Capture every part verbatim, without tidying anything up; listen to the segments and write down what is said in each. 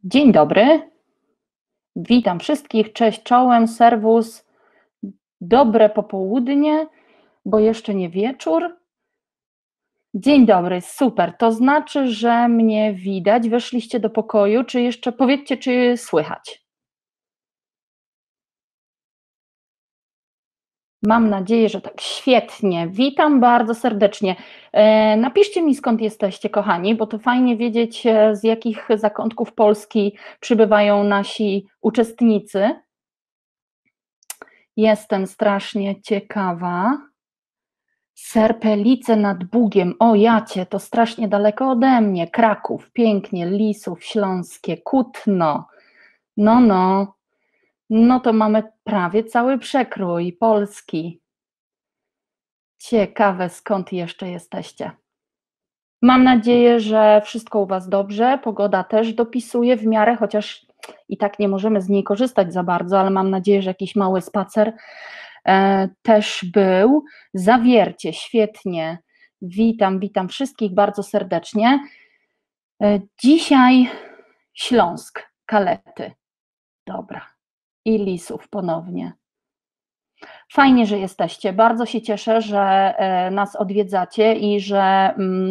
Dzień dobry, witam wszystkich, cześć czołem, serwus, dobre popołudnie, bo jeszcze nie wieczór. Dzień dobry, super, to znaczy, że mnie widać, weszliście do pokoju, czy jeszcze powiedzcie, czy słychać? Mam nadzieję, że tak, świetnie, witam bardzo serdecznie. E, Napiszcie mi, skąd jesteście, kochani, bo to fajnie wiedzieć, e, z jakich zakątków Polski przybywają nasi uczestnicy. Jestem strasznie ciekawa. Serpelice nad Bugiem, o jacie, to strasznie daleko ode mnie, Kraków, pięknie, Lisów, Śląskie, Kutno, no no, no to mamy prawie cały przekrój Polski. Ciekawe, skąd jeszcze jesteście. Mam nadzieję, że wszystko u Was dobrze, pogoda też dopisuje w miarę, chociaż i tak nie możemy z niej korzystać za bardzo, ale mam nadzieję, że jakiś mały spacer e, też był. Zawiercie, świetnie. Witam, witam wszystkich bardzo serdecznie. E, dzisiaj Śląsk, Kalety. Dobra. I Lisów ponownie. Fajnie, że jesteście. Bardzo się cieszę, że nas odwiedzacie i że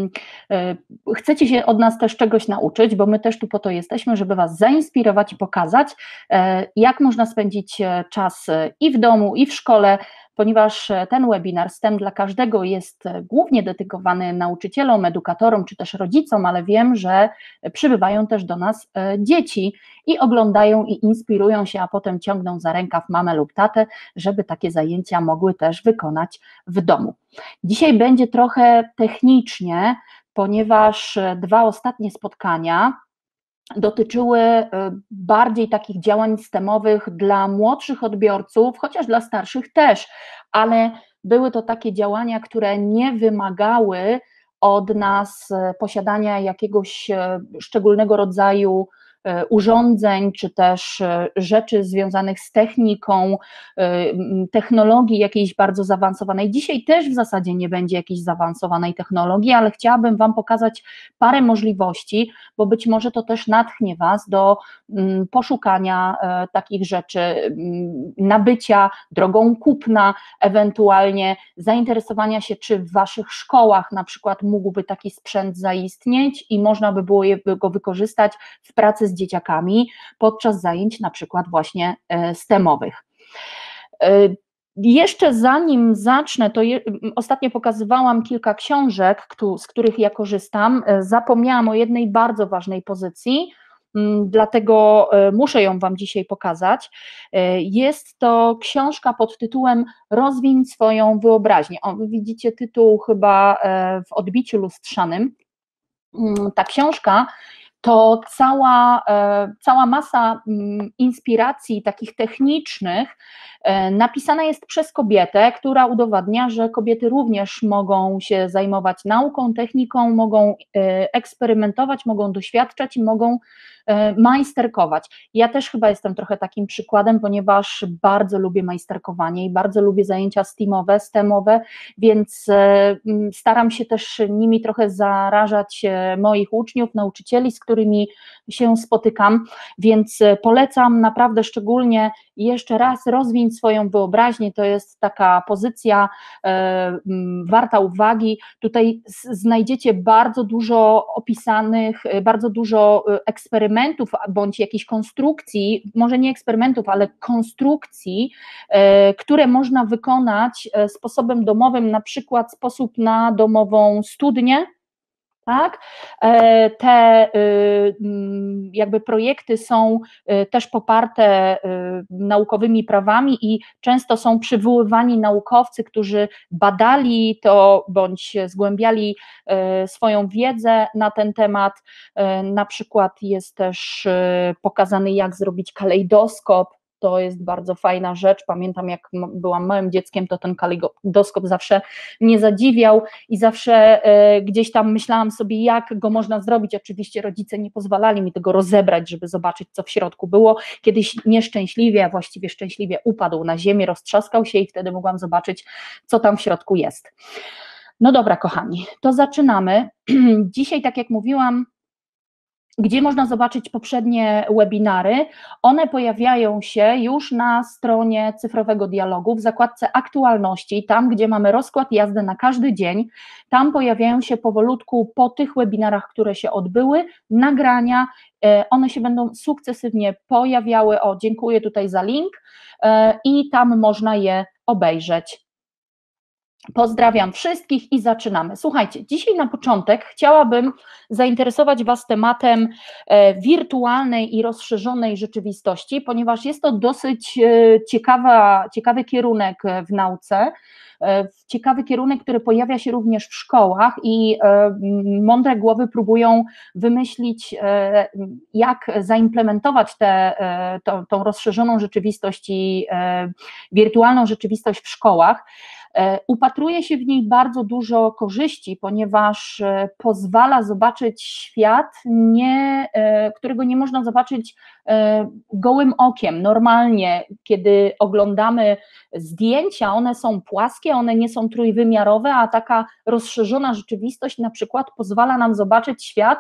chcecie się od nas też czegoś nauczyć, bo my też tu po to jesteśmy, żeby Was zainspirować i pokazać, jak można spędzić czas i w domu, i w szkole, ponieważ ten webinar S T E M dla każdego jest głównie dedykowany nauczycielom, edukatorom czy też rodzicom, ale wiem, że przybywają też do nas dzieci i oglądają i inspirują się, a potem ciągną za rękaw mamę lub tatę, żeby takie zajęcia mogły też wykonać w domu. Dzisiaj będzie trochę technicznie, ponieważ dwa ostatnie spotkania dotyczyły bardziej takich działań systemowych dla młodszych odbiorców, chociaż dla starszych też, ale były to takie działania, które nie wymagały od nas posiadania jakiegoś szczególnego rodzaju urządzeń, czy też rzeczy związanych z techniką, technologii jakiejś bardzo zaawansowanej. Dzisiaj też w zasadzie nie będzie jakiejś zaawansowanej technologii, ale chciałabym Wam pokazać parę możliwości, bo być może to też natchnie Was do poszukania takich rzeczy, nabycia drogą kupna, ewentualnie zainteresowania się, czy w Waszych szkołach na przykład mógłby taki sprzęt zaistnieć i można by było go wykorzystać w pracy z dzieciakami podczas zajęć na przykład właśnie S T E M-owych. Jeszcze zanim zacznę, to je, ostatnio pokazywałam kilka książek, z których ja korzystam, zapomniałam o jednej bardzo ważnej pozycji, dlatego muszę ją Wam dzisiaj pokazać. Jest to książka pod tytułem Rozwiń swoją wyobraźnię. O, wy widzicie tytuł chyba w odbiciu lustrzanym. Ta książka to cała, cała masa inspiracji takich technicznych napisana jest przez kobietę, która udowadnia, że kobiety również mogą się zajmować nauką, techniką, mogą eksperymentować, mogą doświadczać i mogą majsterkować. Ja też chyba jestem trochę takim przykładem, ponieważ bardzo lubię majsterkowanie i bardzo lubię zajęcia steamowe, stemowe, więc staram się też nimi trochę zarażać moich uczniów, nauczycieli, z którymi się spotykam, więc polecam naprawdę szczególnie jeszcze raz rozwiń swoją wyobraźnię, to jest taka pozycja e, warta uwagi. Tutaj znajdziecie bardzo dużo opisanych, bardzo dużo eksperymentów bądź jakichś konstrukcji, może nie eksperymentów, ale konstrukcji, e, które można wykonać sposobem domowym, na przykład sposób na domową studnię. Tak? Te jakby projekty są też poparte naukowymi prawami i często są przywoływani naukowcy, którzy badali to bądź zgłębiali swoją wiedzę na ten temat. Na przykład jest też pokazany, jak zrobić kalejdoskop. To jest bardzo fajna rzecz. Pamiętam, jak byłam małym dzieckiem, to ten kalejdoskop zawsze mnie zadziwiał i zawsze gdzieś tam myślałam sobie, jak go można zrobić. Oczywiście rodzice nie pozwalali mi tego rozebrać, żeby zobaczyć, co w środku było. Kiedyś nieszczęśliwie, a właściwie szczęśliwie upadł na ziemię, roztrzaskał się i wtedy mogłam zobaczyć, co tam w środku jest. No dobra, kochani, to zaczynamy. Dzisiaj, tak jak mówiłam, gdzie można zobaczyć poprzednie webinary. One pojawiają się już na stronie Cyfrowego Dialogu w zakładce aktualności, tam gdzie mamy rozkład jazdy na każdy dzień. Tam pojawiają się powolutku po tych webinarach, które się odbyły, nagrania. One się będą sukcesywnie pojawiały. O, dziękuję tutaj za link i tam można je obejrzeć. Pozdrawiam wszystkich i zaczynamy. Słuchajcie, dzisiaj na początek chciałabym zainteresować Was tematem wirtualnej i rozszerzonej rzeczywistości, ponieważ jest to dosyć ciekawa, ciekawy kierunek w nauce, ciekawy kierunek, który pojawia się również w szkołach i mądre głowy próbują wymyślić, jak zaimplementować tę tą, tą rozszerzoną rzeczywistość i wirtualną rzeczywistość w szkołach. Upatruje się w niej bardzo dużo korzyści, ponieważ pozwala zobaczyć świat, nie, którego nie można zobaczyć gołym okiem. Normalnie, kiedy oglądamy zdjęcia, one są płaskie, one nie są trójwymiarowe, a taka rozszerzona rzeczywistość na przykład pozwala nam zobaczyć świat,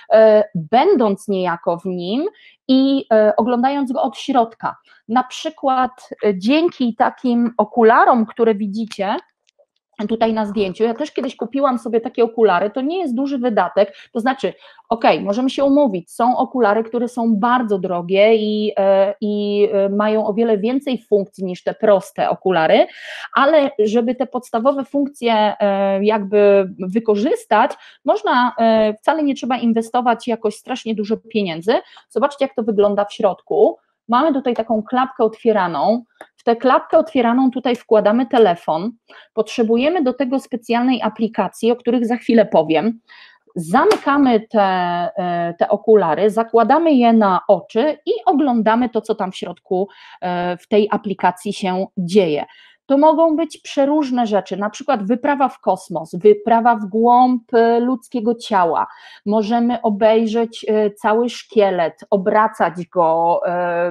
będąc niejako w nim i oglądając go od środka. Na przykład dzięki takim okularom, które widzicie tutaj na zdjęciu, ja też kiedyś kupiłam sobie takie okulary, to nie jest duży wydatek, to znaczy, ok, możemy się umówić, są okulary, które są bardzo drogie i, i mają o wiele więcej funkcji niż te proste okulary, ale żeby te podstawowe funkcje jakby wykorzystać, można, wcale nie trzeba inwestować jakoś strasznie dużo pieniędzy. Zobaczcie, jak to wygląda w środku. Mamy tutaj taką klapkę otwieraną, w tę klapkę otwieraną tutaj wkładamy telefon, potrzebujemy do tego specjalnej aplikacji, o których za chwilę powiem, zamykamy te, te okulary, zakładamy je na oczy i oglądamy to, co tam w środku w tej aplikacji się dzieje. To mogą być przeróżne rzeczy, na przykład wyprawa w kosmos, wyprawa w głąb ludzkiego ciała, możemy obejrzeć cały szkielet, obracać go,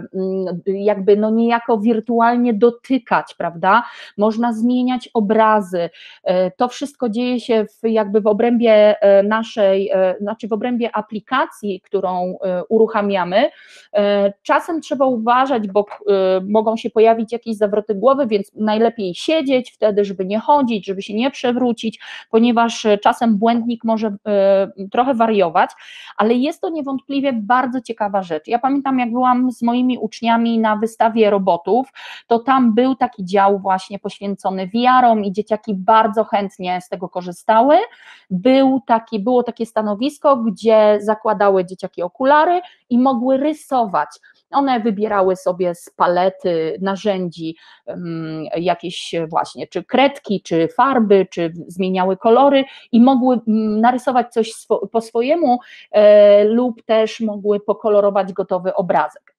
jakby no niejako wirtualnie dotykać, prawda, można zmieniać obrazy, to wszystko dzieje się w, jakby w obrębie naszej, znaczy w obrębie aplikacji, którą uruchamiamy. Czasem trzeba uważać, bo mogą się pojawić jakieś zawroty głowy, więc najlepiej lepiej siedzieć wtedy, żeby nie chodzić, żeby się nie przewrócić, ponieważ czasem błędnik może y, trochę wariować, ale jest to niewątpliwie bardzo ciekawa rzecz. Ja pamiętam, jak byłam z moimi uczniami na wystawie robotów, to tam był taki dział właśnie poświęcony V R-om i dzieciaki bardzo chętnie z tego korzystały. Był taki, było takie stanowisko, gdzie zakładały dzieciaki okulary i mogły rysować. One wybierały sobie z palety narzędzi um, jakieś właśnie, czy kredki, czy farby, czy zmieniały kolory i mogły narysować coś swo- po swojemu e, lub też mogły pokolorować gotowy obrazek.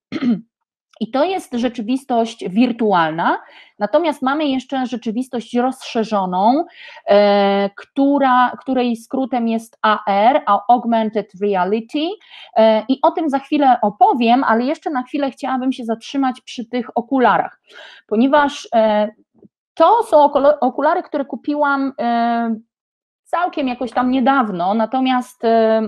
I to jest rzeczywistość wirtualna, natomiast mamy jeszcze rzeczywistość rozszerzoną, e, która, której skrótem jest A R, Augmented Reality, e, i o tym za chwilę opowiem, ale jeszcze na chwilę chciałabym się zatrzymać przy tych okularach, ponieważ e, to są okulary, które kupiłam e, całkiem jakoś tam niedawno, natomiast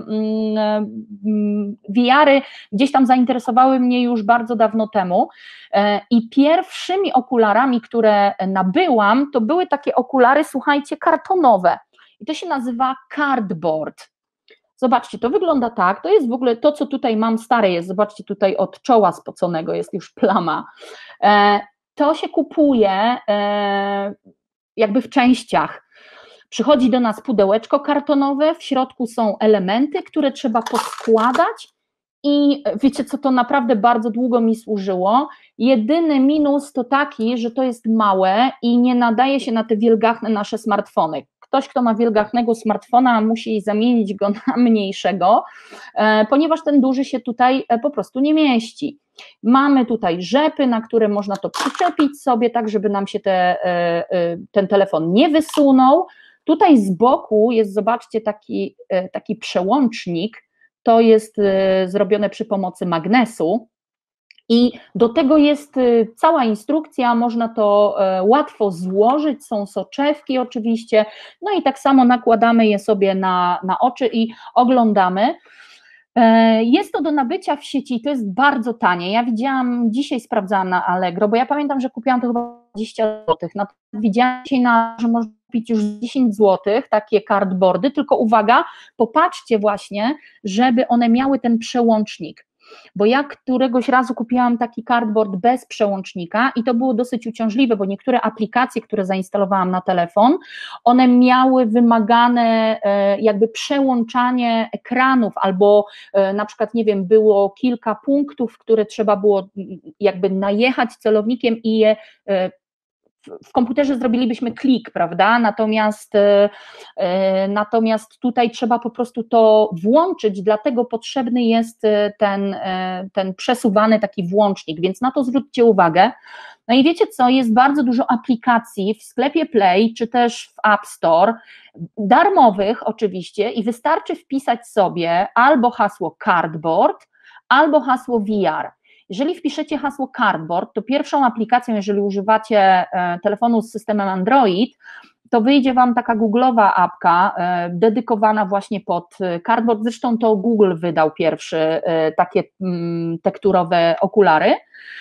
V R-y gdzieś tam zainteresowały mnie już bardzo dawno temu i pierwszymi okularami, które nabyłam, to były takie okulary, słuchajcie, kartonowe i to się nazywa cardboard. Zobaczcie, to wygląda tak, to jest w ogóle to, co tutaj mam stare jest, zobaczcie, tutaj od czoła spoconego jest już plama. To się kupuje jakby w częściach. Przychodzi do nas pudełeczko kartonowe, w środku są elementy, które trzeba poskładać i wiecie co, to naprawdę bardzo długo mi służyło. Jedyny minus to taki, że to jest małe i nie nadaje się na te wielgachne nasze smartfony. Ktoś, kto ma wielgachnego smartfona, musi zamienić go na mniejszego, ponieważ ten duży się tutaj po prostu nie mieści. Mamy tutaj rzepy, na które można to przyczepić sobie, tak żeby nam się te, ten telefon nie wysunął. Tutaj z boku jest, zobaczcie, taki, taki przełącznik, to jest zrobione przy pomocy magnesu i do tego jest cała instrukcja, można to łatwo złożyć, są soczewki oczywiście, no i tak samo nakładamy je sobie na, na oczy i oglądamy. Jest to do nabycia w sieci, to jest bardzo tanie. Ja widziałam, dzisiaj sprawdzałam na Allegro, bo ja pamiętam, że kupiłam to chyba dwadzieścia złotych. No, widziałam dzisiaj, na, że można kupić już dziesięć złotych takie cardboardy, tylko uwaga, popatrzcie właśnie, żeby one miały ten przełącznik. Bo ja któregoś razu kupiłam taki cardboard bez przełącznika i to było dosyć uciążliwe, bo niektóre aplikacje, które zainstalowałam na telefon, one miały wymagane jakby przełączanie ekranów albo na przykład, nie wiem, było kilka punktów, które trzeba było jakby najechać celownikiem i je w komputerze zrobilibyśmy klik, prawda, natomiast, natomiast tutaj trzeba po prostu to włączyć, dlatego potrzebny jest ten, ten przesuwany taki włącznik, więc na to zwróćcie uwagę. No i wiecie co, jest bardzo dużo aplikacji w sklepie Play, czy też w App Store, darmowych oczywiście i wystarczy wpisać sobie albo hasło cardboard, albo hasło V R. Jeżeli wpiszecie hasło cardboard, to pierwszą aplikacją, jeżeli używacie telefonu z systemem Android, to wyjdzie Wam taka googlowa apka dedykowana właśnie pod cardboard, zresztą to Google wydał pierwszy takie tekturowe okulary.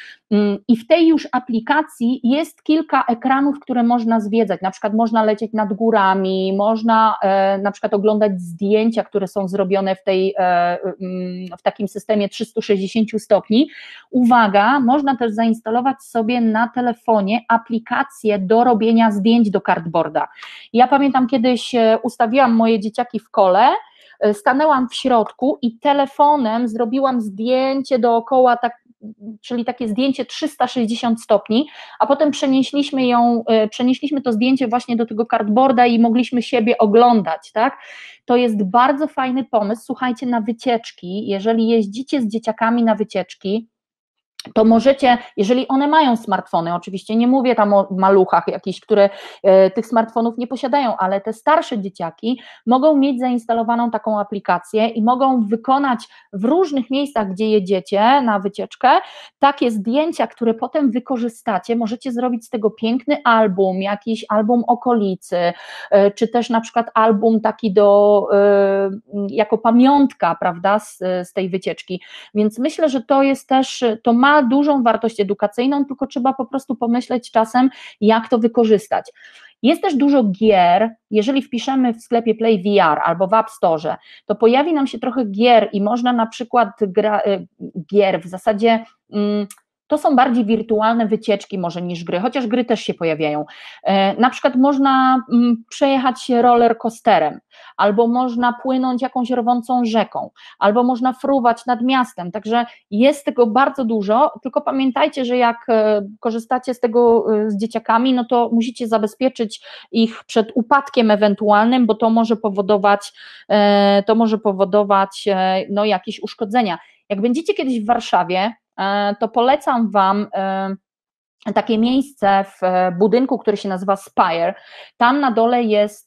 I w tej już aplikacji jest kilka ekranów, które można zwiedzać, na przykład można lecieć nad górami, można na przykład oglądać zdjęcia, które są zrobione w, tej, w takim systemie trzysta sześćdziesiąt stopni. Uwaga, można też zainstalować sobie na telefonie aplikację do robienia zdjęć do cardboarda. Ja pamiętam, kiedyś ustawiłam moje dzieciaki w kole, stanęłam w środku i telefonem zrobiłam zdjęcie dookoła, tak, czyli takie zdjęcie trzysta sześćdziesiąt stopni, a potem przenieśliśmy ją, przenieśliśmy to zdjęcie właśnie do tego cardboarda i mogliśmy siebie oglądać, tak? To jest bardzo fajny pomysł, słuchajcie, na wycieczki, jeżeli jeździcie z dzieciakami na wycieczki, to możecie, jeżeli one mają smartfony, oczywiście nie mówię tam o maluchach jakichś, które e, tych smartfonów nie posiadają, ale te starsze dzieciaki mogą mieć zainstalowaną taką aplikację i mogą wykonać w różnych miejscach, gdzie jedziecie na wycieczkę, takie zdjęcia, które potem wykorzystacie, możecie zrobić z tego piękny album, jakiś album okolicy, e, czy też na przykład album taki do, e, jako pamiątka, prawda, z, z tej wycieczki, więc myślę, że to jest też, to ma dużą wartość edukacyjną, tylko trzeba po prostu pomyśleć czasem, jak to wykorzystać. Jest też dużo gier, jeżeli wpiszemy w sklepie Play V R albo w App Store, to pojawi nam się trochę gier i można na przykład gra, gier w zasadzie mm, to są bardziej wirtualne wycieczki może niż gry, chociaż gry też się pojawiają. Na przykład można przejechać się roller coasterem, albo można płynąć jakąś rwącą rzeką, albo można fruwać nad miastem, także jest tego bardzo dużo, tylko pamiętajcie, że jak korzystacie z tego z dzieciakami, no to musicie zabezpieczyć ich przed upadkiem ewentualnym, bo to może powodować, to może powodować no, jakieś uszkodzenia. Jak będziecie kiedyś w Warszawie, to polecam Wam takie miejsce w budynku, który się nazywa Spire. Tam na dole jest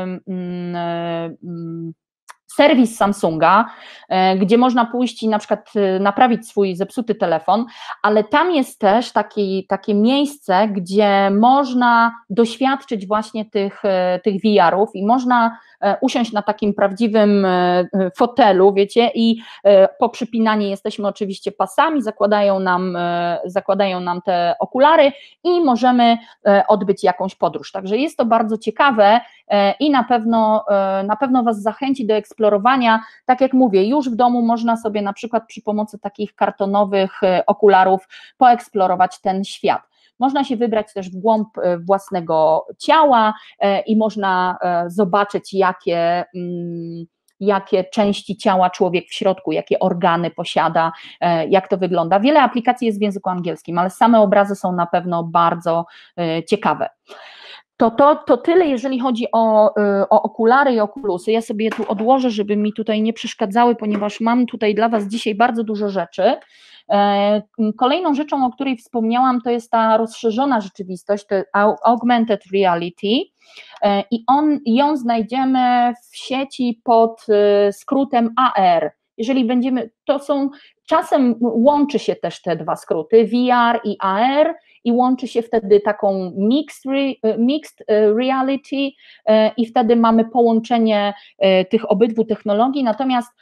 serwis Samsunga, gdzie można pójść i na przykład naprawić swój zepsuty telefon, ale tam jest też taki, takie miejsce, gdzie można doświadczyć właśnie tych, tych V R-ów i można usiąść na takim prawdziwym fotelu, wiecie, i poprzypinani jesteśmy oczywiście pasami, zakładają nam, zakładają nam te okulary i możemy odbyć jakąś podróż, także jest to bardzo ciekawe i na pewno, na pewno Was zachęci do eksplorowania, tak jak mówię, już w domu można sobie na przykład przy pomocy takich kartonowych okularów poeksplorować ten świat. Można się wybrać też w głąb własnego ciała i można zobaczyć, jakie, jakie części ciała człowiek w środku, jakie organy posiada, jak to wygląda. Wiele aplikacji jest w języku angielskim, ale same obrazy są na pewno bardzo ciekawe. To, to, to tyle, jeżeli chodzi o, o okulary i okulusy. Ja sobie je tu odłożę, żeby mi tutaj nie przeszkadzały, ponieważ mam tutaj dla Was dzisiaj bardzo dużo rzeczy. Kolejną rzeczą, o której wspomniałam, to jest ta rozszerzona rzeczywistość, to augmented reality i on, ją znajdziemy w sieci pod skrótem A R. Jeżeli będziemy, to są, czasem łączy się też te dwa skróty, V R i A R, i łączy się wtedy taką mixed, re, mixed reality i wtedy mamy połączenie tych obydwu technologii, natomiast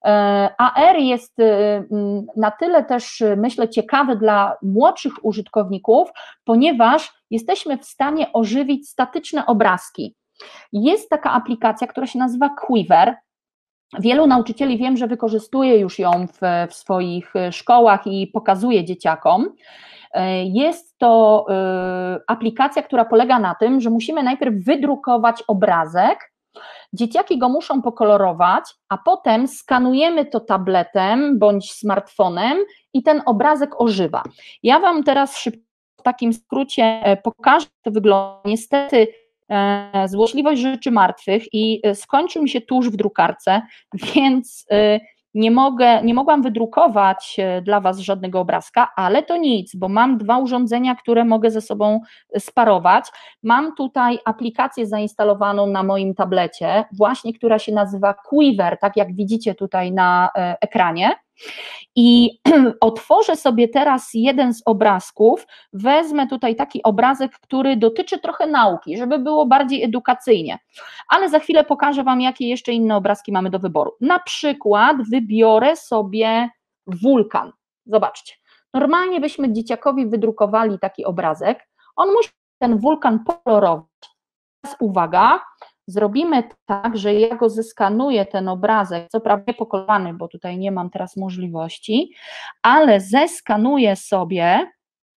A R jest na tyle też, myślę, ciekawy dla młodszych użytkowników, ponieważ jesteśmy w stanie ożywić statyczne obrazki. Jest taka aplikacja, która się nazywa Quiver. Wielu nauczycieli wiem, że wykorzystuje już ją w, w swoich szkołach i pokazuje dzieciakom. Jest to aplikacja, która polega na tym, że musimy najpierw wydrukować obrazek, dzieciaki go muszą pokolorować, a potem skanujemy to tabletem bądź smartfonem i ten obrazek ożywa. Ja Wam teraz szybko w takim skrócie pokażę, jak to wygląda. Niestety złośliwość rzeczy martwych i skończył mi się tusz w drukarce, więc nie mogę, nie mogłam wydrukować dla Was żadnego obrazka, ale to nic, bo mam dwa urządzenia, które mogę ze sobą sparować. Mam tutaj aplikację zainstalowaną na moim tablecie, właśnie która się nazywa Quiver, tak jak widzicie tutaj na ekranie. I otworzę sobie teraz jeden z obrazków, wezmę tutaj taki obrazek, który dotyczy trochę nauki, żeby było bardziej edukacyjnie, ale za chwilę pokażę Wam, jakie jeszcze inne obrazki mamy do wyboru. Na przykład wybiorę sobie wulkan. Zobaczcie, normalnie byśmy dzieciakowi wydrukowali taki obrazek, on musi ten wulkan pokolorować. Teraz uwaga, zrobimy tak, że ja go zeskanuję, ten obrazek, co prawda pokolorowany, bo tutaj nie mam teraz możliwości, ale zeskanuję sobie,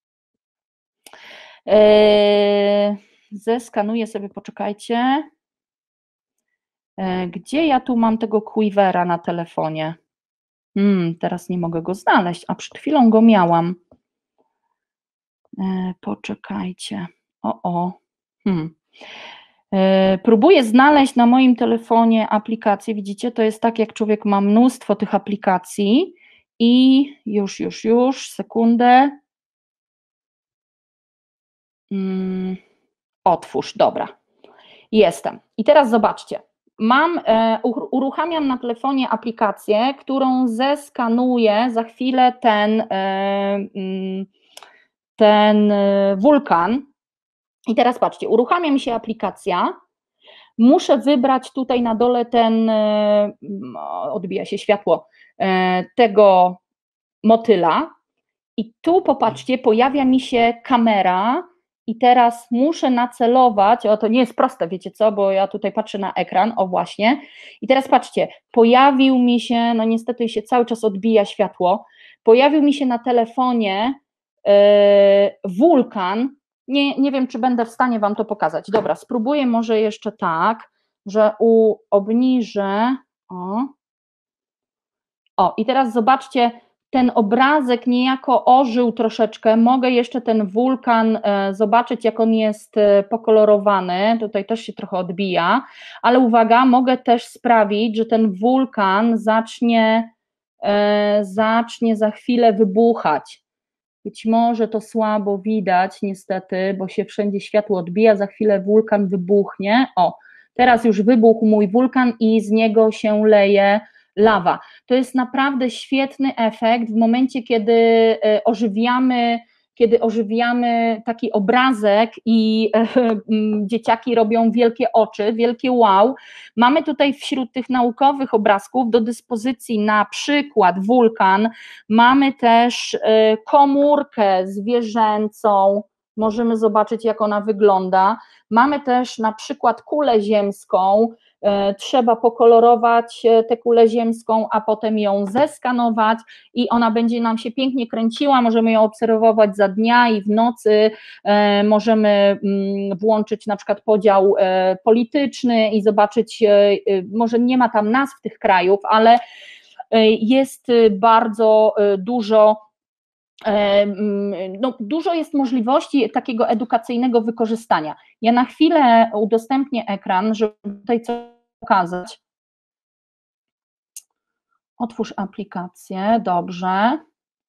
yy, zeskanuję sobie, poczekajcie, yy, gdzie ja tu mam tego Quivera na telefonie? Hmm, teraz nie mogę go znaleźć, a przed chwilą go miałam. Yy, poczekajcie, o, o, hmm. Próbuję znaleźć na moim telefonie aplikację, widzicie, to jest tak, jak człowiek ma mnóstwo tych aplikacji i już, już, już, sekundę, hmm. Otwórz, dobra, jestem. I teraz zobaczcie, mam, uruchamiam na telefonie aplikację, którą zeskanuję za chwilę ten, ten wulkan. I teraz patrzcie, uruchamia mi się aplikacja, muszę wybrać tutaj na dole ten, odbija się światło, tego motyla i tu popatrzcie, pojawia mi się kamera i teraz muszę nacelować, o to nie jest proste, wiecie co, bo ja tutaj patrzę na ekran, o właśnie, i teraz patrzcie, pojawił mi się, no niestety się cały czas odbija światło, pojawił mi się na telefonie yy, wulkan. Nie, nie wiem, czy będę w stanie Wam to pokazać. Dobra, spróbuję może jeszcze tak, że u, obniżę, o, o i teraz zobaczcie, ten obrazek niejako ożył troszeczkę, mogę jeszcze ten wulkan e, zobaczyć, jak on jest e, pokolorowany, tutaj też się trochę odbija, ale uwaga, mogę też sprawić, że ten wulkan zacznie, e, zacznie za chwilę wybuchać. Być może to słabo widać niestety, bo się wszędzie światło odbija, za chwilę wulkan wybuchnie. O, teraz już wybuchł mój wulkan i z niego się leje lawa. To jest naprawdę świetny efekt w momencie, kiedy ożywiamy, kiedy ożywiamy taki obrazek i e, dzieciaki robią wielkie oczy, wielkie wow. Mamy tutaj wśród tych naukowych obrazków do dyspozycji na przykład wulkan, mamy też e, komórkę zwierzęcą, możemy zobaczyć, jak ona wygląda. Mamy też na przykład kulę ziemską, trzeba pokolorować tę kulę ziemską, a potem ją zeskanować i ona będzie nam się pięknie kręciła, możemy ją obserwować za dnia i w nocy, możemy włączyć na przykład podział polityczny i zobaczyć, może nie ma tam nazw tych krajów, ale jest bardzo dużo No, dużo jest możliwości takiego edukacyjnego wykorzystania. Ja na chwilę udostępnię ekran, żeby tutaj coś pokazać. Otwórz aplikację, dobrze.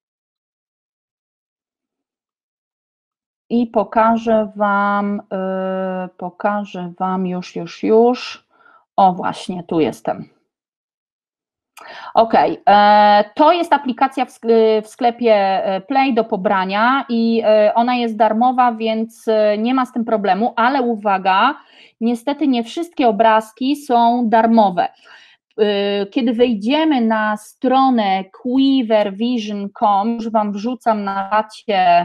I pokażę Wam, yy, pokażę Wam już, już, już. O właśnie, tu jestem. Ok, to jest aplikacja w sklepie Play do pobrania i ona jest darmowa, więc nie ma z tym problemu, ale uwaga, niestety nie wszystkie obrazki są darmowe. kiedy wejdziemy na stronę quiver vision kropka com, już Wam wrzucam na czacie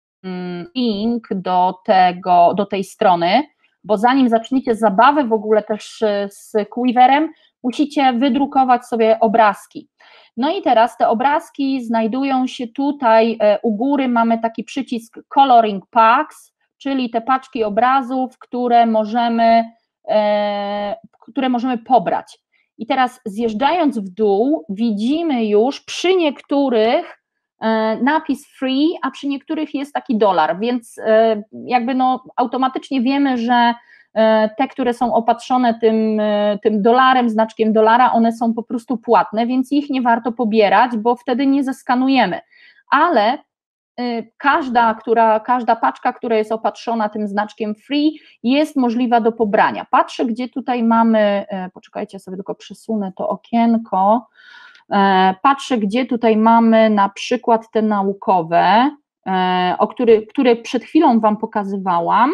link do, tego, do tej strony, bo zanim zaczniecie zabawę w ogóle też z Quiverem, musicie wydrukować sobie obrazki. No i teraz te obrazki znajdują się tutaj, u góry mamy taki przycisk Coloring Packs, czyli te paczki obrazów, które możemy, e, które możemy pobrać. I teraz zjeżdżając w dół widzimy już przy niektórych napis free, a przy niektórych jest taki dolar, więc jakby no automatycznie wiemy, że te, które są opatrzone tym, tym dolarem, znaczkiem dolara, one są po prostu płatne, więc ich nie warto pobierać, bo wtedy nie zeskanujemy, ale każda, która, każda paczka, która jest opatrzona tym znaczkiem free, jest możliwa do pobrania. Patrzę, gdzie tutaj mamy, poczekajcie, sobie tylko przesunę to okienko. Patrzę, gdzie tutaj mamy na przykład te naukowe, o który, które przed chwilą Wam pokazywałam.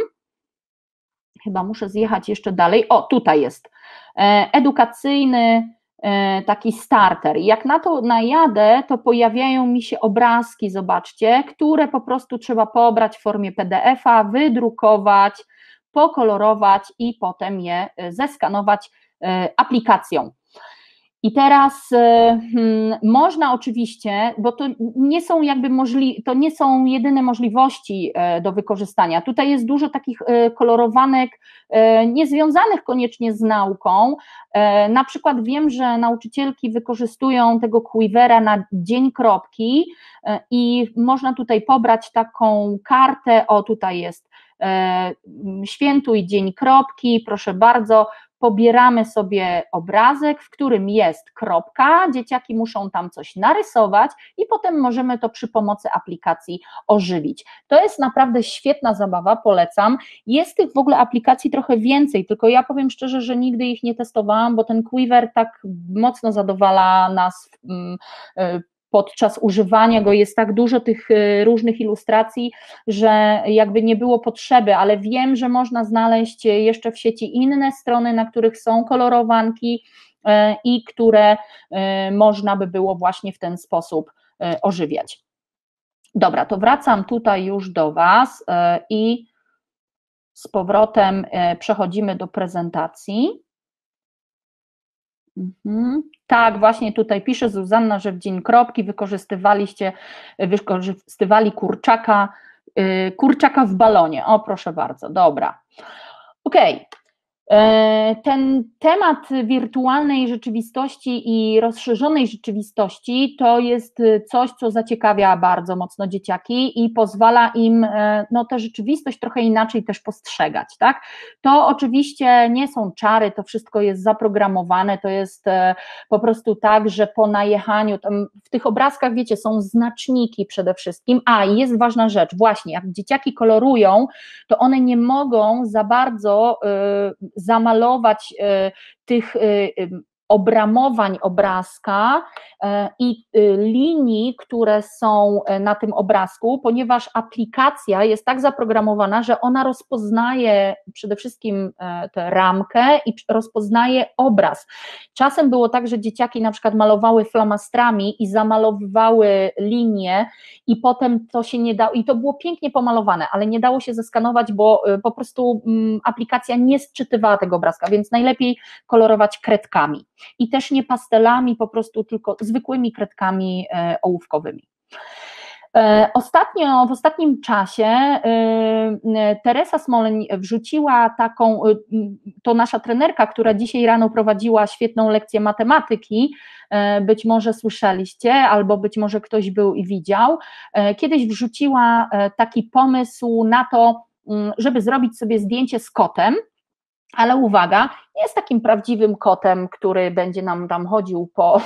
Chyba muszę zjechać jeszcze dalej. O, tutaj jest edukacyjny taki starter. Jak na to najadę, to pojawiają mi się obrazki, zobaczcie, które po prostu trzeba pobrać w formie P D F a, wydrukować, pokolorować i potem je zeskanować aplikacją. I teraz hmm, można oczywiście, bo to nie są jakby możli, to nie są jedyne możliwości do wykorzystania. Tutaj jest dużo takich kolorowanek niezwiązanych koniecznie z nauką. Na przykład wiem, że nauczycielki wykorzystują tego Quivera na dzień kropki i można tutaj pobrać taką kartę, o tutaj jest świętuj dzień kropki, proszę bardzo, pobieramy sobie obrazek, w którym jest kropka, dzieciaki muszą tam coś narysować i potem możemy to przy pomocy aplikacji ożywić. To jest naprawdę świetna zabawa, polecam. Jest tych w ogóle aplikacji trochę więcej, tylko ja powiem szczerze, że nigdy ich nie testowałam, bo ten Quiver tak mocno zadowala nas podczas używania go, jest tak dużo tych różnych ilustracji, że jakby nie było potrzeby, ale wiem, że można znaleźć jeszcze w sieci inne strony, na których są kolorowanki i które można by było właśnie w ten sposób ożywiać. Dobra, to wracam tutaj już do Was i z powrotem przechodzimy do prezentacji. Mhm. Tak, właśnie tutaj pisze Zuzanna, że w dzień kropki wykorzystywaliście, wykorzystywali kurczaka, kurczaka w balonie. O, proszę bardzo, dobra. Okej. Okay. Ten temat wirtualnej rzeczywistości i rozszerzonej rzeczywistości to jest coś, co zaciekawia bardzo mocno dzieciaki i pozwala im no, tę rzeczywistość trochę inaczej też postrzegać, tak? To oczywiście nie są czary, to wszystko jest zaprogramowane, to jest po prostu tak, że po najechaniu, tam w tych obrazkach, wiecie, są znaczniki przede wszystkim, a i jest ważna rzecz, właśnie, jak dzieciaki kolorują, to one nie mogą za bardzo yy, zamalować tych obramowań obrazka i linii, które są na tym obrazku, ponieważ aplikacja jest tak zaprogramowana, że ona rozpoznaje przede wszystkim tę ramkę i rozpoznaje obraz. Czasem było tak, że dzieciaki na przykład malowały flamastrami i zamalowywały linie i potem to się nie dało, i to było pięknie pomalowane, ale nie dało się zeskanować, bo po prostu aplikacja nie sczytywała tego obrazka, więc najlepiej kolorować kredkami. I też nie pastelami, po prostu tylko zwykłymi kredkami ołówkowymi. Ostatnio, w ostatnim czasie Teresa Smoleń wrzuciła taką, to nasza trenerka, która dzisiaj rano prowadziła świetną lekcję matematyki, być może słyszeliście, albo być może ktoś był i widział, kiedyś wrzuciła taki pomysł na to, żeby zrobić sobie zdjęcie z kotem, ale uwaga, nie jest takim prawdziwym kotem, który będzie nam tam chodził po,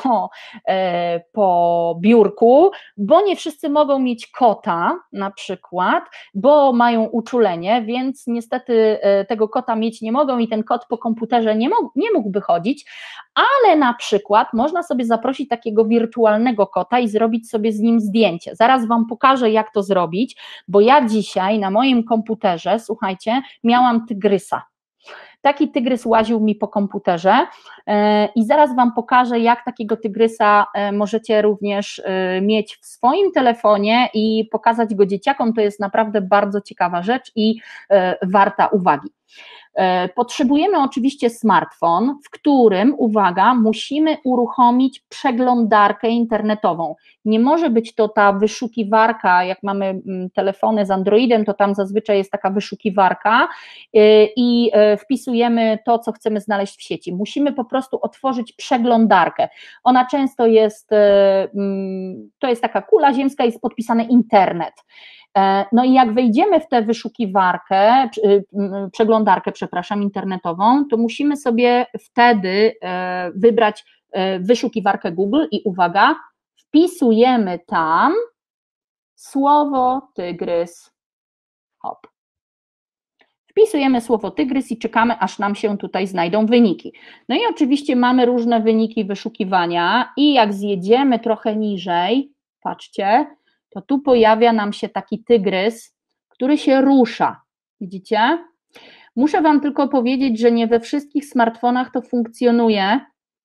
po biurku, bo nie wszyscy mogą mieć kota na przykład, bo mają uczulenie, więc niestety tego kota mieć nie mogą i ten kot po komputerze nie, mógł, nie mógłby chodzić, ale na przykład można sobie zaprosić takiego wirtualnego kota i zrobić sobie z nim zdjęcie. Zaraz Wam pokażę, jak to zrobić, bo ja dzisiaj na moim komputerze, słuchajcie, miałam tygrysa. taki tygrys łaził mi po komputerze i zaraz Wam pokażę, jak takiego tygrysa możecie również mieć w swoim telefonie i pokazać go dzieciakom. To jest naprawdę bardzo ciekawa rzecz i warta uwagi. Potrzebujemy oczywiście smartfon, w którym, uwaga, musimy uruchomić przeglądarkę internetową. Nie może być to ta wyszukiwarka, jak mamy telefony z Androidem, to tam zazwyczaj jest taka wyszukiwarka i wpisujemy to, co chcemy znaleźć w sieci. Musimy po prostu otworzyć przeglądarkę. Ona często jest, to jest taka kula ziemska, jest podpisane internet. No i jak wejdziemy w tę wyszukiwarkę, przeglądarkę, przepraszam, internetową, to musimy sobie wtedy wybrać wyszukiwarkę Google i uwaga, wpisujemy tam słowo tygrys. Hop. Wpisujemy słowo tygrys i czekamy, aż nam się tutaj znajdą wyniki. No i oczywiście mamy różne wyniki wyszukiwania i jak zjedziemy trochę niżej, patrzcie, to tu pojawia nam się taki tygrys, który się rusza, widzicie? Muszę Wam tylko powiedzieć, że nie we wszystkich smartfonach to funkcjonuje,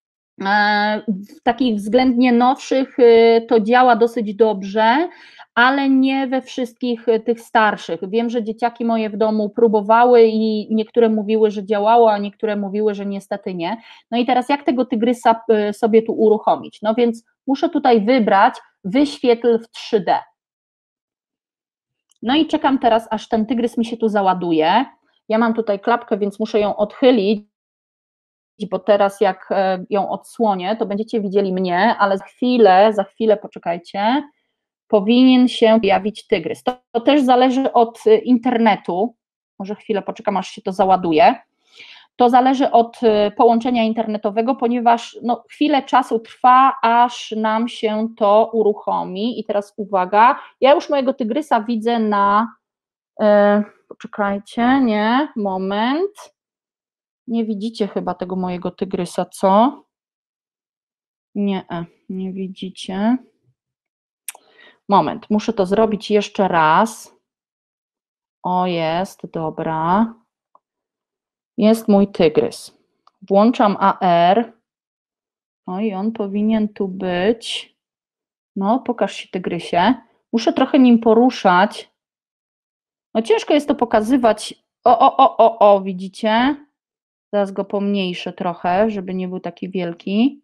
w takich względnie nowszych to działa dosyć dobrze, ale nie we wszystkich tych starszych. Wiem, że dzieciaki moje w domu próbowały i niektóre mówiły, że działało, a niektóre mówiły, że niestety nie. No i teraz jak tego tygrysa sobie tu uruchomić? No więc muszę tutaj wybrać wyświetl w trzy D. No i czekam teraz, aż ten tygrys mi się tu załaduje. Ja mam tutaj klapkę, więc muszę ją odchylić, bo teraz jak ją odsłonię, to będziecie widzieli mnie, ale za chwilę, za chwilę, poczekajcie, powinien się pojawić tygrys. To, to też zależy od internetu, może chwilę poczekam, aż się to załaduje. To zależy od połączenia internetowego, ponieważ no, chwilę czasu trwa, aż nam się to uruchomi. I teraz uwaga, ja już mojego tygrysa widzę na, e, poczekajcie, nie, moment, nie widzicie chyba tego mojego tygrysa, co? Nie, nie widzicie. Moment, muszę to zrobić jeszcze raz. O, jest, dobra. Jest mój tygrys. Włączam A R. No i on powinien tu być. No, pokaż się, tygrysie. Muszę trochę nim poruszać. No ciężko jest to pokazywać. O, o, o, o, o, widzicie? Zaraz go pomniejszę trochę, żeby nie był taki wielki.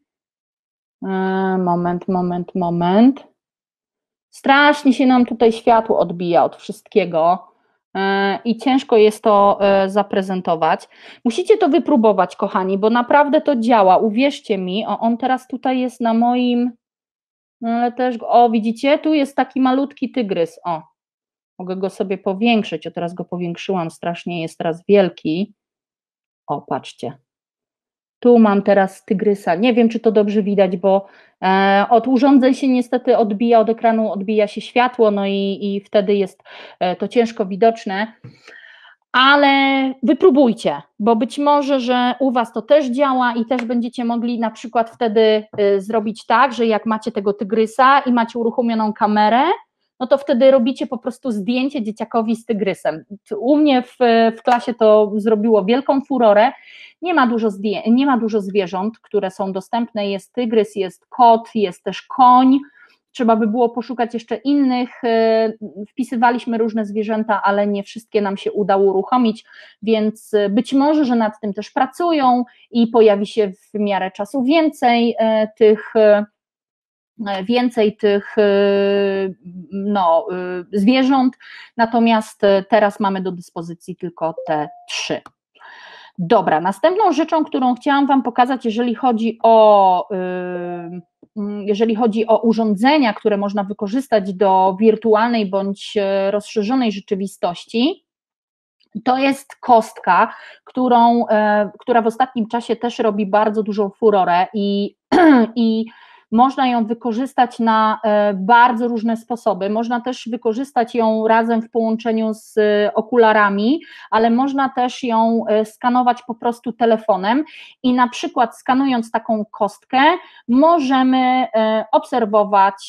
Moment, moment, moment. Strasznie się nam tutaj światło odbija od wszystkiego i ciężko jest to zaprezentować. Musicie to wypróbować, kochani, bo naprawdę to działa, uwierzcie mi. O, on teraz tutaj jest na moim, no ale też, o widzicie, tu jest taki malutki tygrys, o, mogę go sobie powiększyć, o teraz go powiększyłam, strasznie jest teraz wielki. O, patrzcie. Tu mam teraz tygrysa, nie wiem, czy to dobrze widać, bo e, od urządzeń się niestety odbija, od ekranu odbija się światło, no i, i wtedy jest e, to ciężko widoczne, ale wypróbujcie, bo być może, że u Was to też działa i też będziecie mogli na przykład wtedy e, zrobić tak, że jak macie tego tygrysa i macie uruchomioną kamerę, no to wtedy robicie po prostu zdjęcie dzieciakowi z tygrysem. U mnie w, w klasie to zrobiło wielką furorę. Nie ma dużo zdję- nie ma dużo zwierząt, które są dostępne, jest tygrys, jest kot, jest też koń, trzeba by było poszukać jeszcze innych, wpisywaliśmy różne zwierzęta, ale nie wszystkie nam się udało uruchomić, więc być może, że nad tym też pracują i pojawi się w miarę czasu więcej tych więcej tych no, zwierząt, natomiast teraz mamy do dyspozycji tylko te trzy. Dobra, następną rzeczą, którą chciałam Wam pokazać, jeżeli chodzi o, jeżeli chodzi o urządzenia, które można wykorzystać do wirtualnej bądź rozszerzonej rzeczywistości, to jest kostka, którą, która w ostatnim czasie też robi bardzo dużą furorę i, i można ją wykorzystać na bardzo różne sposoby, można też wykorzystać ją razem w połączeniu z okularami, ale można też ją skanować po prostu telefonem i na przykład skanując taką kostkę możemy obserwować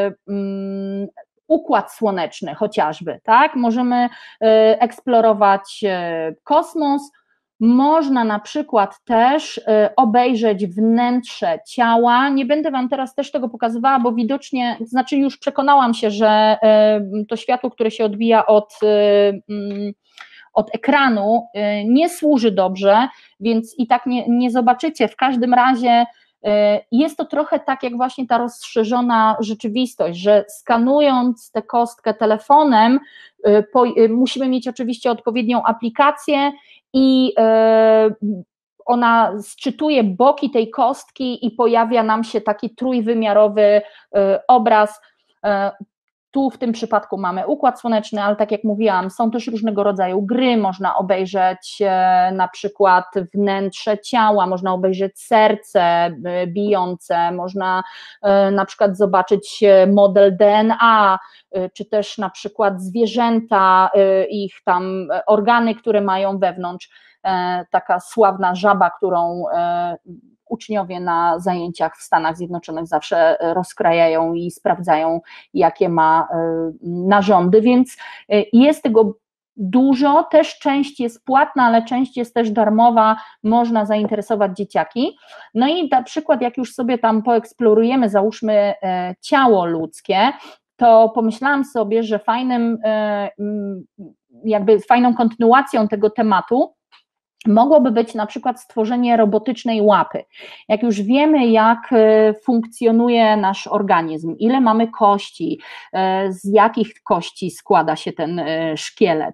układ słoneczny chociażby, tak? Możemy eksplorować kosmos, Można na przykład też obejrzeć wnętrze ciała. Nie będę Wam teraz też tego pokazywała, bo widocznie, znaczy już przekonałam się, że to światło, które się odbija od, od ekranu, nie służy dobrze, więc i tak nie, nie zobaczycie. W każdym razie jest to trochę tak jak właśnie ta rozszerzona rzeczywistość, że skanując tę kostkę telefonem, po, musimy mieć oczywiście odpowiednią aplikację i ona sczytuje boki tej kostki i pojawia nam się taki trójwymiarowy obraz. Tu w tym przypadku mamy układ słoneczny, ale tak jak mówiłam, są też różnego rodzaju gry, można obejrzeć na przykład wnętrze ciała, można obejrzeć serce bijące, można na przykład zobaczyć model D N A, czy też na przykład zwierzęta, ich tam organy, które mają wewnątrz. Taka sławna żaba, którą uczniowie na zajęciach w Stanach Zjednoczonych zawsze rozkrajają i sprawdzają, jakie ma narządy, więc jest tego dużo, też część jest płatna, ale część jest też darmowa, można zainteresować dzieciaki. No i na przykład jak już sobie tam poeksplorujemy, załóżmy ciało ludzkie, to pomyślałam sobie, że fajnym, jakby fajną kontynuacją tego tematu mogłoby być na przykład stworzenie robotycznej łapy. Jak już wiemy, jak funkcjonuje nasz organizm, ile mamy kości, z jakich kości składa się ten szkielet,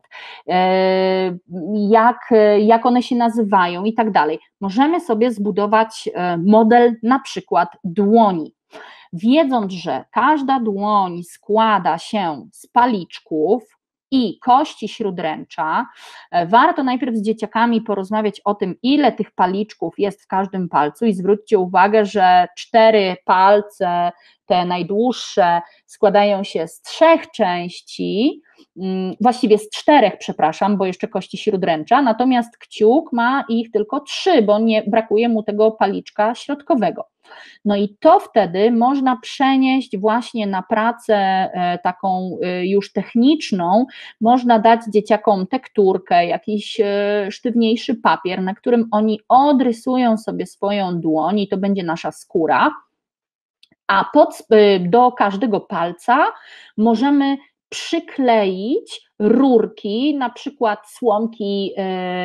jak, jak one się nazywają i tak dalej, możemy sobie zbudować model na przykład dłoni. Wiedząc, że każda dłoń składa się z paliczków i kości śródręcza, warto najpierw z dzieciakami porozmawiać o tym, ile tych paliczków jest w każdym palcu i zwróćcie uwagę, że cztery palce, te najdłuższe, składają się z trzech części, właściwie z czterech, przepraszam, bo jeszcze kości śródręcza, natomiast kciuk ma ich tylko trzy, bo nie brakuje mu tego paliczka środkowego. No i to wtedy można przenieść właśnie na pracę taką już techniczną, można dać dzieciakom tekturkę, jakiś sztywniejszy papier, na którym oni odrysują sobie swoją dłoń i to będzie nasza skóra, a pod, do każdego palca możemy przykleić rurki, na przykład słomki,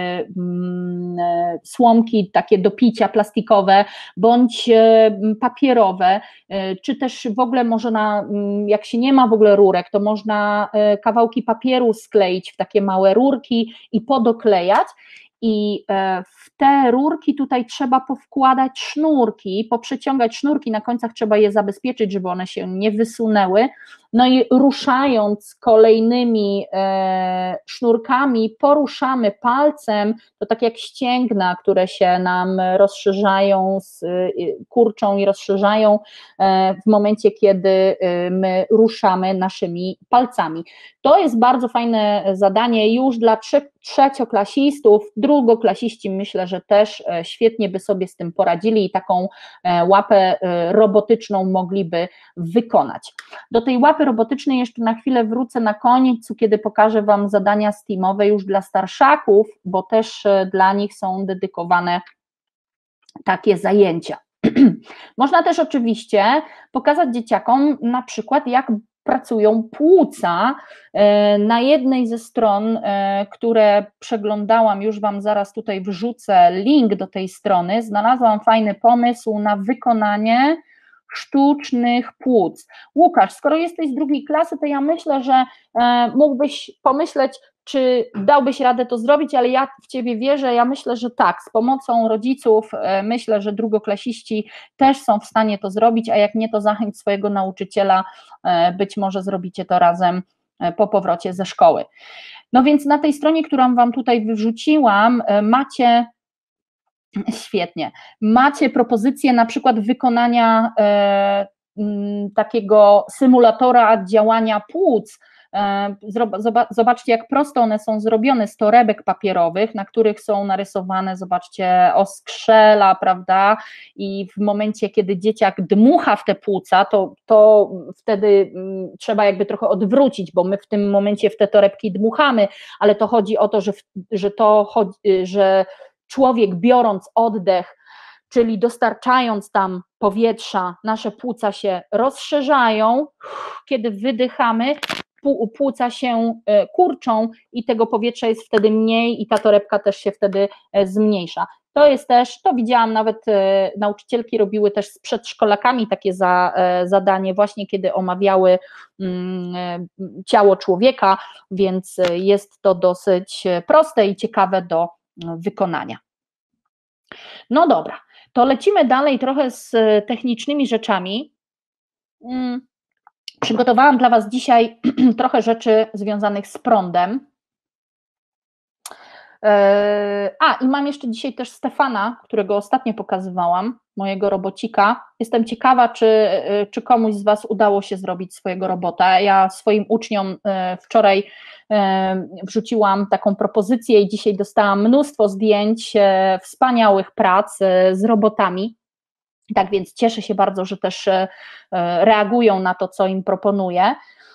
yy, słomki takie do picia plastikowe, bądź papierowe, czy też w ogóle można, jak się nie ma w ogóle rurek, to można kawałki papieru skleić w takie małe rurki i podoklejać. I w te rurki tutaj trzeba powkładać sznurki, poprzeciągać sznurki, na końcach trzeba je zabezpieczyć, żeby one się nie wysunęły, no i ruszając kolejnymi e, sznurkami, poruszamy palcem, to tak jak ścięgna, które się nam rozszerzają, z, kurczą i rozszerzają e, w momencie, kiedy my ruszamy naszymi palcami. To jest bardzo fajne zadanie już dla trze- trzecioklasistów, drugoklasiści myślę, że też świetnie by sobie z tym poradzili i taką łapę robotyczną mogliby wykonać. Do tej łapy robotycznej jeszcze na chwilę wrócę na koniec, kiedy pokażę Wam zadania steamowe już dla starszaków, bo też dla nich są dedykowane takie zajęcia. Można też oczywiście pokazać dzieciakom na przykład, jak pracują płuca. Na jednej ze stron, które przeglądałam, już Wam zaraz tutaj wrzucę link do tej strony, znalazłam fajny pomysł na wykonanie sztucznych płuc. Łukasz, skoro jesteś z drugiej klasy, to ja myślę, że mógłbyś pomyśleć, czy dałbyś radę to zrobić, ale ja w Ciebie wierzę, ja myślę, że tak, z pomocą rodziców myślę, że drugoklasiści też są w stanie to zrobić, a jak nie, to zachęć swojego nauczyciela, być może zrobicie to razem po powrocie ze szkoły. No więc na tej stronie, którą Wam tutaj wyrzuciłam, macie Świetnie. Macie propozycję na przykład wykonania e, m, takiego symulatora działania płuc. E, zobaczcie, jak prosto one są zrobione z torebek papierowych, na których są narysowane, zobaczcie, oskrzela, prawda, i w momencie, kiedy dzieciak dmucha w te płuca, to, to wtedy m, trzeba jakby trochę odwrócić, bo my w tym momencie w te torebki dmuchamy, ale to chodzi o to, że, że to chodzi, że człowiek biorąc oddech, czyli dostarczając tam powietrza, nasze płuca się rozszerzają, kiedy wydychamy, płuca się kurczą i tego powietrza jest wtedy mniej i ta torebka też się wtedy zmniejsza. To jest też, to widziałam nawet, nauczycielki robiły też z przedszkolakami takie za, zadanie właśnie, kiedy omawiały ciało człowieka, więc jest to dosyć proste i ciekawe do wykonania. No dobra, to lecimy dalej trochę z technicznymi rzeczami. Przygotowałam dla Was dzisiaj trochę rzeczy związanych z prądem. A, i mam jeszcze dzisiaj też Stefana, którego ostatnio pokazywałam, mojego robocika. Jestem ciekawa, czy, czy komuś z Was udało się zrobić swojego robota. Ja swoim uczniom wczoraj wrzuciłam taką propozycję i dzisiaj dostałam mnóstwo zdjęć wspaniałych prac z robotami. Tak więc cieszę się bardzo, że też reagują na to, co im proponuję.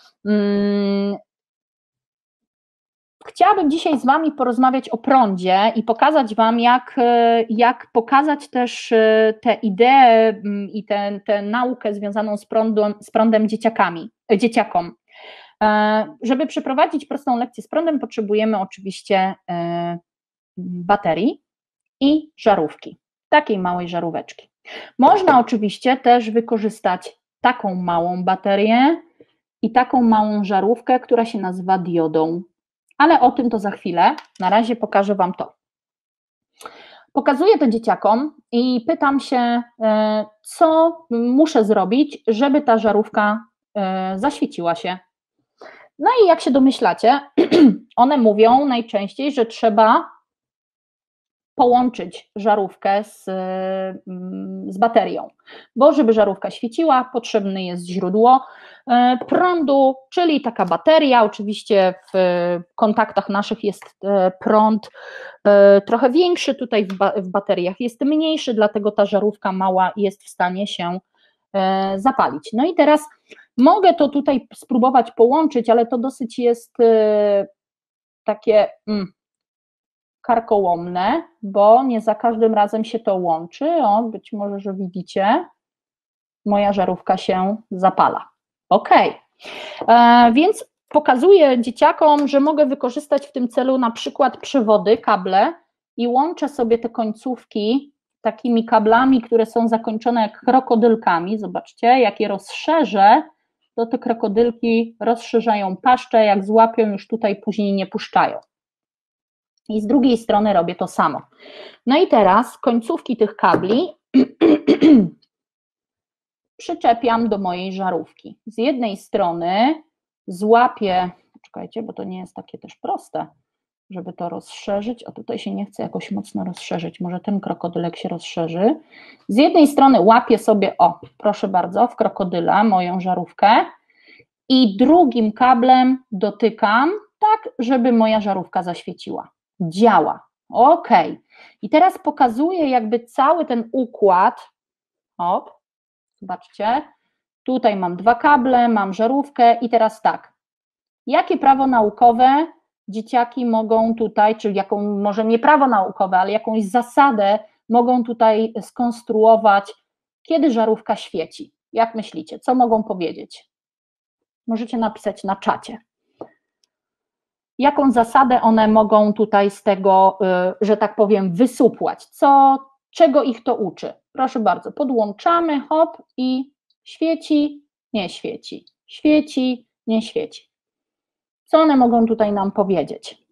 Chciałabym dzisiaj z Wami porozmawiać o prądzie i pokazać Wam, jak, jak pokazać też tę ideę i tę, tę naukę związaną z prądem, z prądem dzieciakami, dzieciakom. Żeby przeprowadzić prostą lekcję z prądem, potrzebujemy oczywiście baterii i żarówki, takiej małej żaróweczki. Można oczywiście też wykorzystać taką małą baterię i taką małą żarówkę, która się nazywa diodą, ale o tym to za chwilę, na razie pokażę Wam to. Pokazuję to dzieciakom i pytam się, co muszę zrobić, żeby ta żarówka zaświeciła się. No i jak się domyślacie, one mówią najczęściej, że trzeba połączyć żarówkę z, z baterią, bo żeby żarówka świeciła, potrzebne jest źródło prądu, czyli taka bateria. Oczywiście w kontaktach naszych jest prąd trochę większy, tutaj w, ba w bateriach jest mniejszy, dlatego ta żarówka mała jest w stanie się zapalić. No i teraz mogę to tutaj spróbować połączyć, ale to dosyć jest takie mm, karkołomne, bo nie za każdym razem się to łączy. O, być może, że widzicie, moja żarówka się zapala. Ok, e, więc pokazuję dzieciakom, że mogę wykorzystać w tym celu na przykład przewody, kable i łączę sobie te końcówki takimi kablami, które są zakończone jak krokodylkami. Zobaczcie, jak je rozszerzę, to te krokodylki rozszerzają paszczę, jak złapią, już tutaj później nie puszczają. I z drugiej strony robię to samo. No i teraz końcówki tych kabli przyczepiam do mojej żarówki. Z jednej strony złapię, czekajcie, bo to nie jest takie też proste, żeby to rozszerzyć, a tutaj się nie chce jakoś mocno rozszerzyć, może ten krokodylek się rozszerzy. Z jednej strony łapię sobie, o, proszę bardzo, w krokodyla moją żarówkę i drugim kablem dotykam, tak, żeby moja żarówka zaświeciła. Działa. Ok. I teraz pokazuję jakby cały ten układ. Hop, zobaczcie. Tutaj mam dwa kable, mam żarówkę i teraz tak. Jakie prawo naukowe dzieciaki mogą tutaj, czyli jaką, może nie prawo naukowe, ale jakąś zasadę mogą tutaj skonstruować, kiedy żarówka świeci? Jak myślicie? Co mogą powiedzieć? Możecie napisać na czacie. Jaką zasadę one mogą tutaj z tego, że tak powiem, wysupłać? Co, czego ich to uczy? Proszę bardzo, podłączamy, hop, i świeci, nie świeci, świeci, nie świeci. Co one mogą tutaj nam powiedzieć?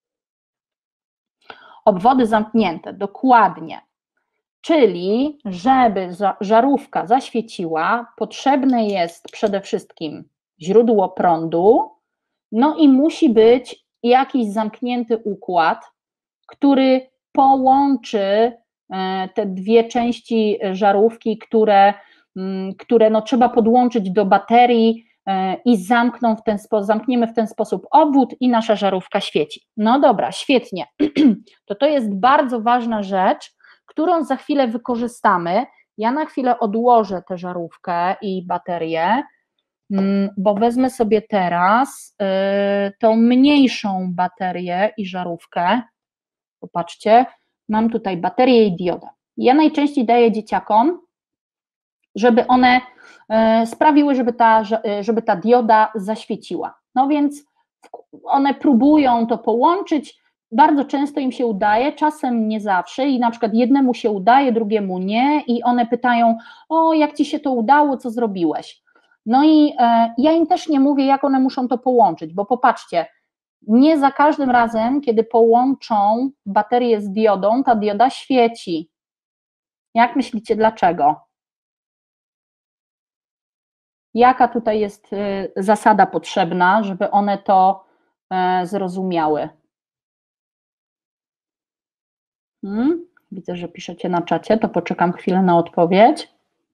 Obwody zamknięte, dokładnie. Czyli, żeby żarówka zaświeciła, potrzebne jest przede wszystkim źródło prądu, no i musi być jakiś zamknięty układ, który połączy te dwie części żarówki, które, które no trzeba podłączyć do baterii i zamkną w ten sposób, zamkniemy w ten sposób obwód i nasza żarówka świeci. No dobra, świetnie. To to jest bardzo ważna rzecz, którą za chwilę wykorzystamy. Ja na chwilę odłożę tę żarówkę i baterię, bo wezmę sobie teraz tą mniejszą baterię i żarówkę. Popatrzcie, mam tutaj baterię i diodę. Ja najczęściej daję dzieciakom, żeby one sprawiły, żeby ta, żeby ta dioda zaświeciła. No więc one próbują to połączyć, bardzo często im się udaje, czasem nie zawsze i na przykład jednemu się udaje, drugiemu nie i one pytają, o jak ci się to udało, co zrobiłeś? No i e, ja im też nie mówię, jak one muszą to połączyć, bo popatrzcie, nie za każdym razem, kiedy połączą baterię z diodą, ta dioda świeci. Jak myślicie, dlaczego? Jaka tutaj jest y, zasada potrzebna, żeby one to y, zrozumiały? Hmm? Widzę, że piszecie na czacie, to poczekam chwilę na odpowiedź.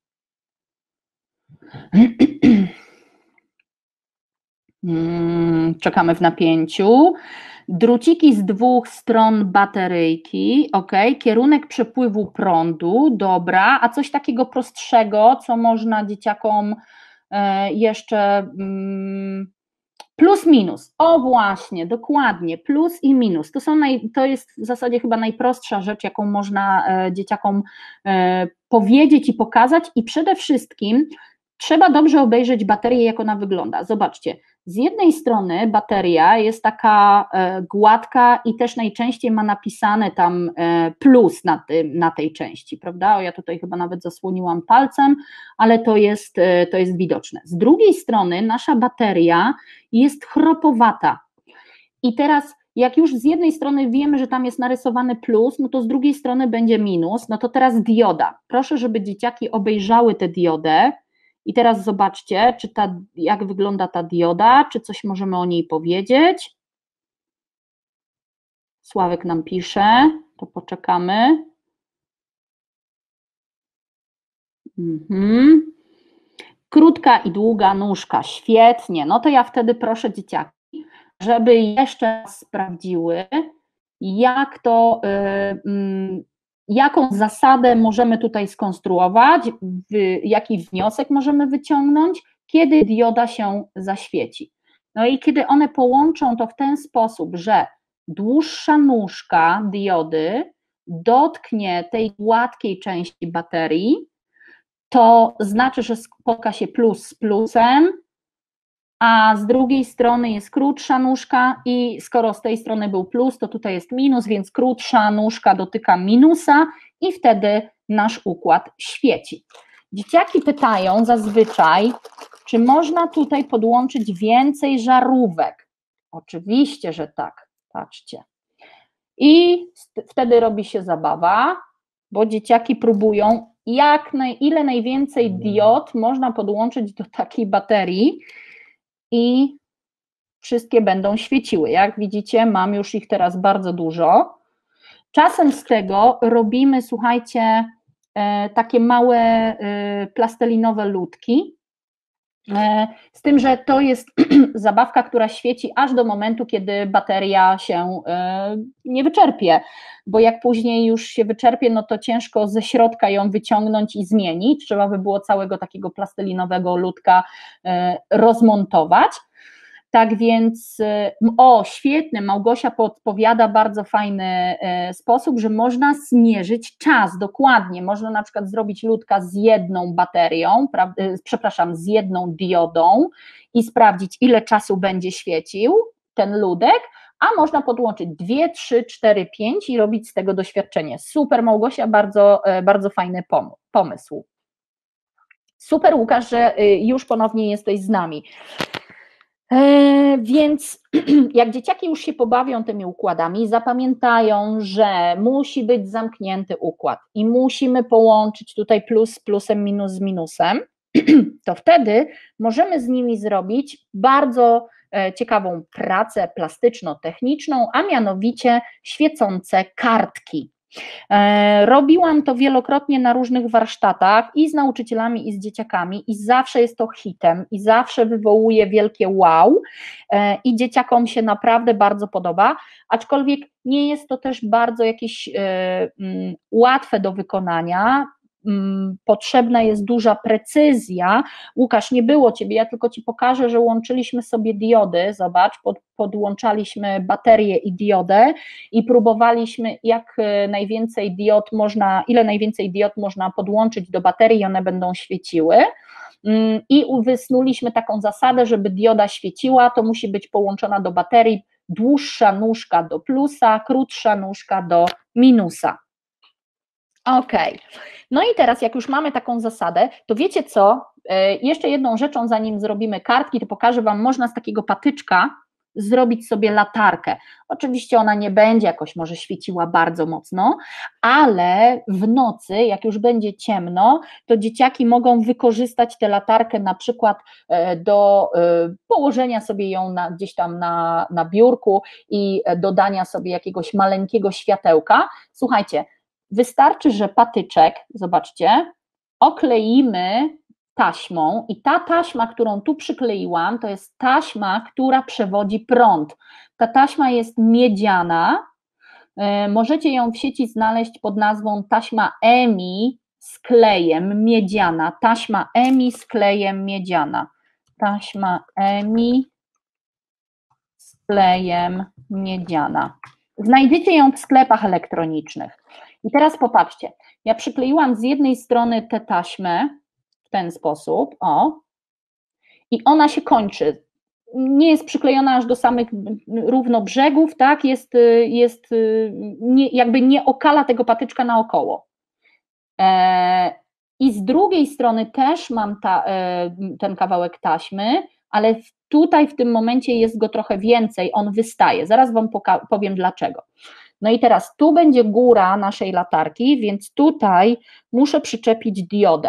Hmm, czekamy w napięciu. Druciki z dwóch stron bateryjki, ok, kierunek przepływu prądu, dobra, a coś takiego prostszego, co można dzieciakom jeszcze plus minus, o właśnie, dokładnie, plus i minus, to, są naj, to jest w zasadzie chyba najprostsza rzecz, jaką można dzieciakom powiedzieć i pokazać i przede wszystkim trzeba dobrze obejrzeć baterię, jak ona wygląda. Zobaczcie, z jednej strony bateria jest taka gładka i też najczęściej ma napisane tam plus na, tym, na tej części, prawda? O, ja tutaj chyba nawet zasłoniłam palcem, ale to jest, to jest widoczne. Z drugiej strony nasza bateria jest chropowata i teraz jak już z jednej strony wiemy, że tam jest narysowany plus, no to z drugiej strony będzie minus, no to teraz dioda. Proszę, żeby dzieciaki obejrzały tę diodę. I teraz zobaczcie, czy ta, jak wygląda ta dioda, czy coś możemy o niej powiedzieć. Sławek nam pisze, to poczekamy. Mhm. Krótka i długa nóżka, świetnie. No to ja wtedy proszę dzieciaki, żeby jeszcze raz sprawdziły, jak to, yy, jaką zasadę możemy tutaj skonstruować, jaki wniosek możemy wyciągnąć, kiedy dioda się zaświeci. No i kiedy one połączą to w ten sposób, że dłuższa nóżka diody dotknie tej gładkiej części baterii, to znaczy, że spotka się plus z plusem, a z drugiej strony jest krótsza nóżka i skoro z tej strony był plus, to tutaj jest minus, więc krótsza nóżka dotyka minusa i wtedy nasz układ świeci. Dzieciaki pytają zazwyczaj, czy można tutaj podłączyć więcej żarówek? Oczywiście, że tak, patrzcie. I wtedy robi się zabawa, bo dzieciaki próbują, jak naj, ile najwięcej diod można podłączyć do takiej baterii, i wszystkie będą świeciły. Jak widzicie, mam już ich teraz bardzo dużo. Czasem z tego robimy, słuchajcie, takie małe plastelinowe ludki, z tym, że to jest zabawka, która świeci aż do momentu, kiedy bateria się nie wyczerpie, bo jak później już się wyczerpie, no to ciężko ze środka ją wyciągnąć i zmienić, trzeba by było całego takiego plastelinowego ludka rozmontować. Tak więc, o świetny, Małgosia podpowiada bardzo fajny sposób, że można zmierzyć czas, dokładnie, można na przykład zrobić ludka z jedną baterią, prawda, przepraszam, z jedną diodą i sprawdzić, ile czasu będzie świecił ten ludek, a można podłączyć dwie, trzy, cztery, pięć i robić z tego doświadczenie. Super Małgosia, bardzo, bardzo fajny pomysł. Super Łukasz, że już ponownie jesteś z nami. Więc jak dzieciaki już się pobawią tymi układami, zapamiętają, że musi być zamknięty układ i musimy połączyć tutaj plus z plusem, minus z minusem, to wtedy możemy z nimi zrobić bardzo ciekawą pracę plastyczno-techniczną, a mianowicie świecące kartki. Robiłam to wielokrotnie na różnych warsztatach i z nauczycielami, i z dzieciakami i zawsze jest to hitem i zawsze wywołuje wielkie wow i dzieciakom się naprawdę bardzo podoba, aczkolwiek nie jest to też bardzo jakieś łatwe do wykonania, mm, potrzebna jest duża precyzja. Łukasz, nie było Ciebie, ja tylko Ci pokażę, że łączyliśmy sobie diody, zobacz, pod, podłączaliśmy baterię i diodę i próbowaliśmy jak najwięcej diod można, ile najwięcej diod można podłączyć do baterii i one będą świeciły. I wysnuliśmy taką zasadę, żeby dioda świeciła, to musi być połączona do baterii dłuższa nóżka do plusa, krótsza nóżka do minusa. Ok, no i teraz jak już mamy taką zasadę, to wiecie co, jeszcze jedną rzeczą, zanim zrobimy kartki, to pokażę Wam, można z takiego patyczka zrobić sobie latarkę. Oczywiście ona nie będzie jakoś może świeciła bardzo mocno, ale w nocy, jak już będzie ciemno, to dzieciaki mogą wykorzystać tę latarkę na przykład do położenia sobie ją na, gdzieś tam na, na biurku i dodania sobie jakiegoś maleńkiego światełka. Słuchajcie, wystarczy, że patyczek, zobaczcie, okleimy taśmą i ta taśma, którą tu przykleiłam, to jest taśma, która przewodzi prąd. Ta taśma jest miedziana, możecie ją w sieci znaleźć pod nazwą taśma E M I z klejem miedziana, taśma E M I z klejem miedziana, taśma E M I z klejem miedziana. Znajdziecie ją w sklepach elektronicznych. I teraz popatrzcie, ja przykleiłam z jednej strony tę taśmę w ten sposób, o, i ona się kończy, nie jest przyklejona aż do samych równo brzegów, tak, jest, jest nie, jakby nie okala tego patyczka naokoło. E, I z drugiej strony też mam ta, e, ten kawałek taśmy, ale tutaj w tym momencie jest go trochę więcej, on wystaje, zaraz Wam powiem dlaczego. No i teraz tu będzie góra naszej latarki, więc tutaj muszę przyczepić diodę.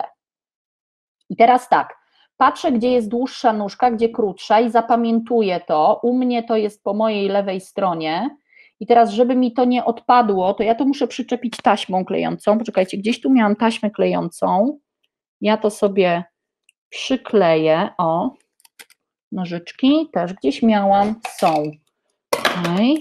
I teraz tak, patrzę, gdzie jest dłuższa nóżka, gdzie krótsza i zapamiętuję to. U mnie to jest po mojej lewej stronie. I teraz, żeby mi to nie odpadło, to ja to muszę przyczepić taśmą klejącą. Poczekajcie, gdzieś tu miałam taśmę klejącą. Ja to sobie przykleję. O, nożyczki też gdzieś miałam, są. Okay.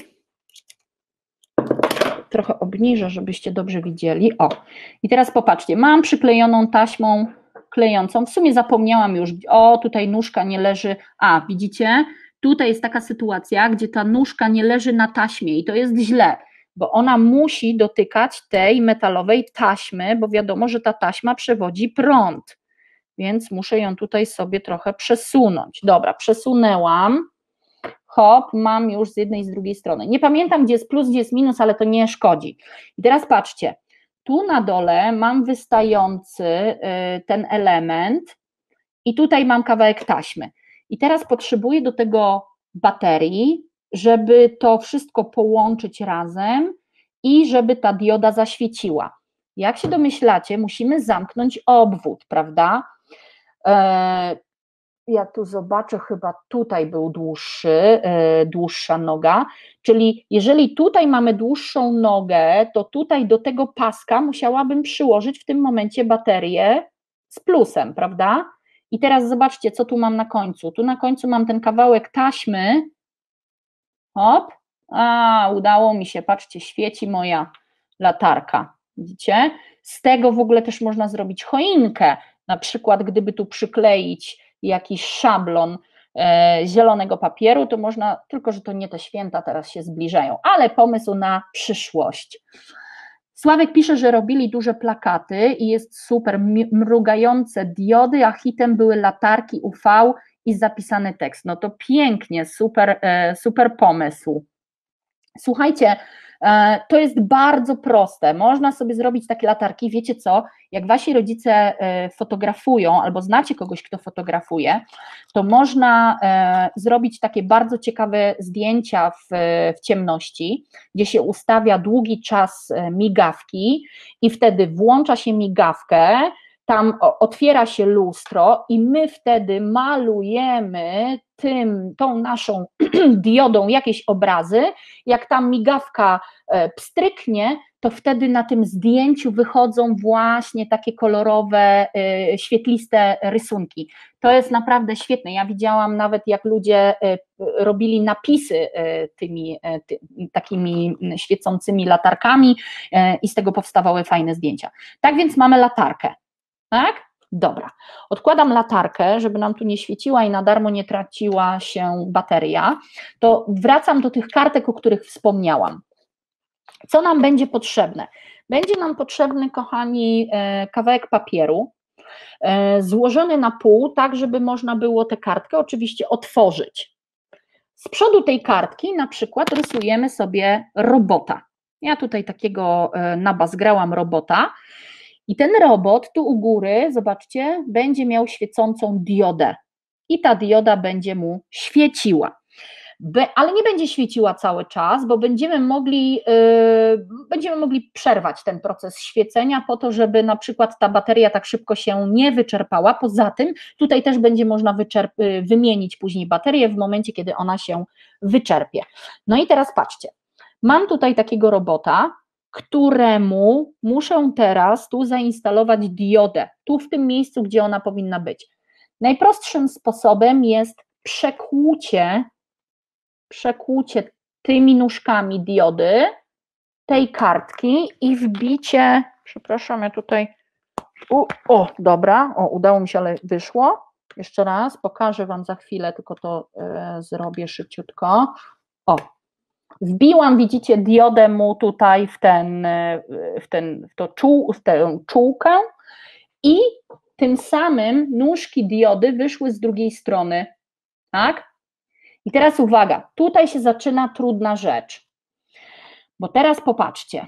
Trochę obniżę, żebyście dobrze widzieli. O, i teraz popatrzcie, mam przyklejoną taśmą klejącą, w sumie zapomniałam już, o tutaj nóżka nie leży, a widzicie, tutaj jest taka sytuacja, gdzie ta nóżka nie leży na taśmie i to jest źle, bo ona musi dotykać tej metalowej taśmy, bo wiadomo, że ta taśma przewodzi prąd, więc muszę ją tutaj sobie trochę przesunąć. Dobra, przesunęłam, hop, mam już z jednej i z drugiej strony. Nie pamiętam, gdzie jest plus, gdzie jest minus, ale to nie szkodzi. I teraz patrzcie, tu na dole mam wystający ten element i tutaj mam kawałek taśmy. I teraz potrzebuję do tego baterii, żeby to wszystko połączyć razem i żeby ta dioda zaświeciła. Jak się domyślacie, musimy zamknąć obwód, prawda? Ja tu zobaczę, chyba tutaj był dłuższy, dłuższa noga, czyli jeżeli tutaj mamy dłuższą nogę, to tutaj do tego paska musiałabym przyłożyć w tym momencie baterię z plusem, prawda? I teraz zobaczcie, co tu mam na końcu. Tu na końcu mam ten kawałek taśmy, hop, a udało mi się, patrzcie, świeci moja latarka, widzicie? Z tego w ogóle też można zrobić choinkę, na przykład gdyby tu przykleić jakiś szablon e, zielonego papieru, to można, tylko że to nie te święta teraz się zbliżają, ale pomysł na przyszłość. Sławek pisze, że robili duże plakaty i jest super, mrugające diody, a hitem były latarki U V i zapisany tekst. No to pięknie, super, e, super pomysł. Słuchajcie, to jest bardzo proste, można sobie zrobić takie latarki, wiecie co, jak wasi rodzice fotografują albo znacie kogoś, kto fotografuje, to można zrobić takie bardzo ciekawe zdjęcia w, w ciemności, gdzie się ustawia długi czas migawki i wtedy włącza się migawkę, tam otwiera się lustro i my wtedy malujemy tym, tą naszą diodą jakieś obrazy, jak ta migawka pstryknie, to wtedy na tym zdjęciu wychodzą właśnie takie kolorowe, świetliste rysunki. To jest naprawdę świetne. Ja widziałam nawet, jak ludzie robili napisy tymi ty, takimi świecącymi latarkami i z tego powstawały fajne zdjęcia. Tak więc mamy latarkę, tak? Dobra, odkładam latarkę, żeby nam tu nie świeciła i na darmo nie traciła się bateria, to wracam do tych kartek, o których wspomniałam. Co nam będzie potrzebne? Będzie nam potrzebny, kochani, kawałek papieru, złożony na pół, tak żeby można było tę kartkę oczywiście otworzyć. Z przodu tej kartki na przykład rysujemy sobie robota. Ja tutaj takiego na bas grałam robota i ten robot tu u góry, zobaczcie, będzie miał świecącą diodę i ta dioda będzie mu świeciła. Be, ale nie będzie świeciła cały czas, bo będziemy mogli, yy, będziemy mogli przerwać ten proces świecenia po to, żeby na przykład ta bateria tak szybko się nie wyczerpała. Poza tym tutaj też będzie można wyczerp, wymienić później baterię w momencie, kiedy ona się wyczerpie. No i teraz patrzcie, mam tutaj takiego robota, któremu muszę teraz tu zainstalować diodę, tu w tym miejscu, gdzie ona powinna być. Najprostszym sposobem jest przekłucie przekłucie tymi nóżkami diody tej kartki i wbicie, przepraszam, ja tutaj, u, o, dobra, o, udało mi się, ale wyszło, jeszcze raz, pokażę Wam za chwilę, tylko to e, zrobię szybciutko, o, wbiłam, widzicie, diodę mu tutaj w, ten, w, ten, w, to czół, w tę czółkę i tym samym nóżki diody wyszły z drugiej strony, tak? I teraz uwaga, tutaj się zaczyna trudna rzecz, bo teraz popatrzcie,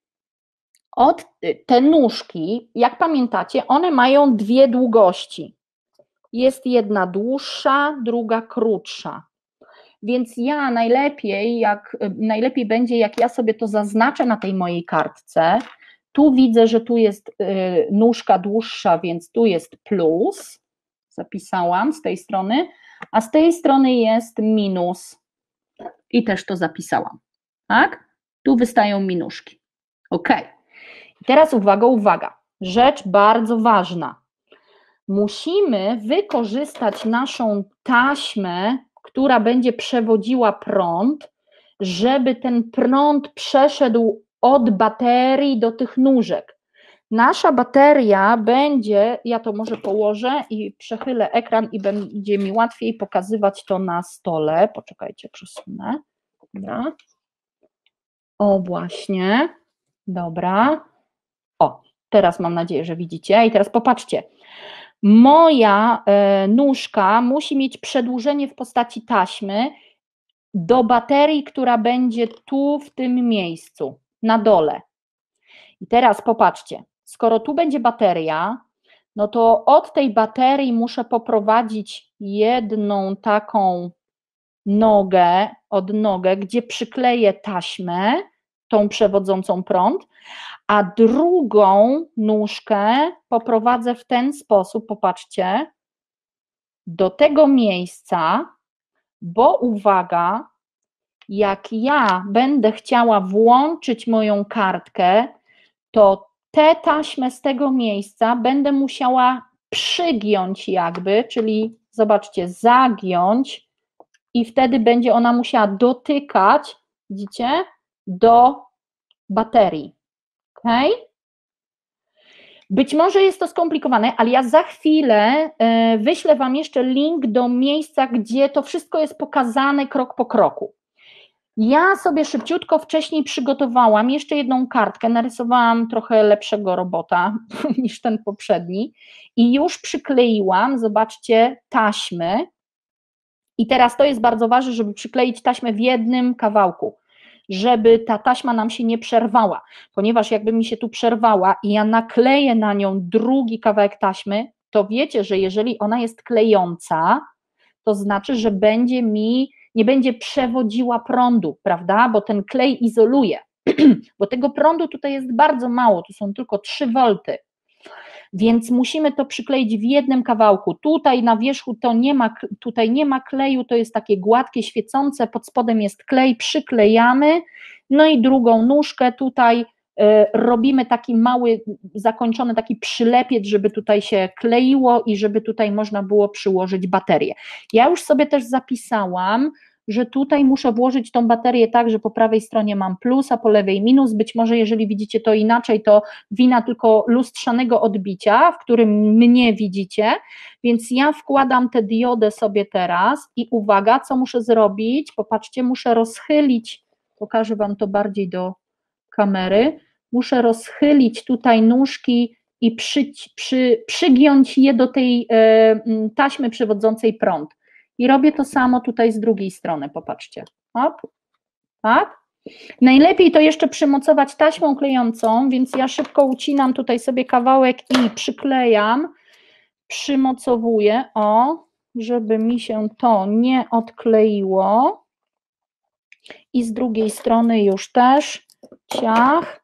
od, te nóżki, jak pamiętacie, one mają dwie długości, jest jedna dłuższa, druga krótsza, więc ja najlepiej, jak, najlepiej będzie, jak ja sobie to zaznaczę na tej mojej kartce, tu widzę, że tu jest y, nóżka dłuższa, więc tu jest plus, zapisałam z tej strony, a z tej strony jest minus i też to zapisałam, tak? Tu wystają minuszki, ok. I teraz uwaga, uwaga, rzecz bardzo ważna, musimy wykorzystać naszą taśmę, która będzie przewodziła prąd, żeby ten prąd przeszedł od baterii do tych nóżek. Nasza bateria będzie, ja to może położę i przechylę ekran i będzie mi łatwiej pokazywać to na stole. Poczekajcie, przesunę. Dobra. O, właśnie. Dobra. O, teraz mam nadzieję, że widzicie. I teraz popatrzcie. Moja e, nóżka musi mieć przedłużenie w postaci taśmy do baterii, która będzie tu w tym miejscu, na dole. I teraz popatrzcie. Skoro tu będzie bateria, no to od tej baterii muszę poprowadzić jedną taką nogę, odnogę, gdzie przykleję taśmę, tą przewodzącą prąd, a drugą nóżkę poprowadzę w ten sposób, popatrzcie, do tego miejsca, bo uwaga, jak ja będę chciała włączyć moją kartkę, to tę taśmę z tego miejsca będę musiała przygiąć jakby, czyli zobaczcie, zagiąć i wtedy będzie ona musiała dotykać, widzicie, do baterii, ok? Być może jest to skomplikowane, ale ja za chwilę wyślę Wam jeszcze link do miejsca, gdzie to wszystko jest pokazane krok po kroku. Ja sobie szybciutko wcześniej przygotowałam jeszcze jedną kartkę, narysowałam trochę lepszego robota niż ten poprzedni i już przykleiłam, zobaczcie, taśmy i teraz to jest bardzo ważne, żeby przykleić taśmę w jednym kawałku, żeby ta taśma nam się nie przerwała, ponieważ jakby mi się tu przerwała i ja nakleję na nią drugi kawałek taśmy, to wiecie, że jeżeli ona jest klejąca, to znaczy, że będzie mi nie będzie przewodziła prądu, prawda, bo ten klej izoluje, bo tego prądu tutaj jest bardzo mało, tu są tylko trzy wolty, więc musimy to przykleić w jednym kawałku, tutaj na wierzchu to nie ma, tutaj nie ma kleju, to jest takie gładkie, świecące, pod spodem jest klej, przyklejamy, no i drugą nóżkę tutaj robimy taki mały, zakończony taki przylepiec, żeby tutaj się kleiło i żeby tutaj można było przyłożyć baterię. Ja już sobie też zapisałam, że tutaj muszę włożyć tą baterię tak, że po prawej stronie mam plus, a po lewej minus. Być może jeżeli widzicie to inaczej, to wina tylko lustrzanego odbicia, w którym mnie widzicie, więc ja wkładam tę diodę sobie teraz i uwaga, co muszę zrobić? Popatrzcie, muszę rozchylić, pokażę Wam to bardziej do kamery, muszę rozchylić tutaj nóżki i przy, przy, przygiąć je do tej e, taśmy przewodzącej prąd. I robię to samo tutaj z drugiej strony, popatrzcie. Hop, tak? Najlepiej to jeszcze przymocować taśmą klejącą, więc ja szybko ucinam tutaj sobie kawałek i przyklejam, przymocowuję, o, żeby mi się to nie odkleiło. I z drugiej strony już też ciach.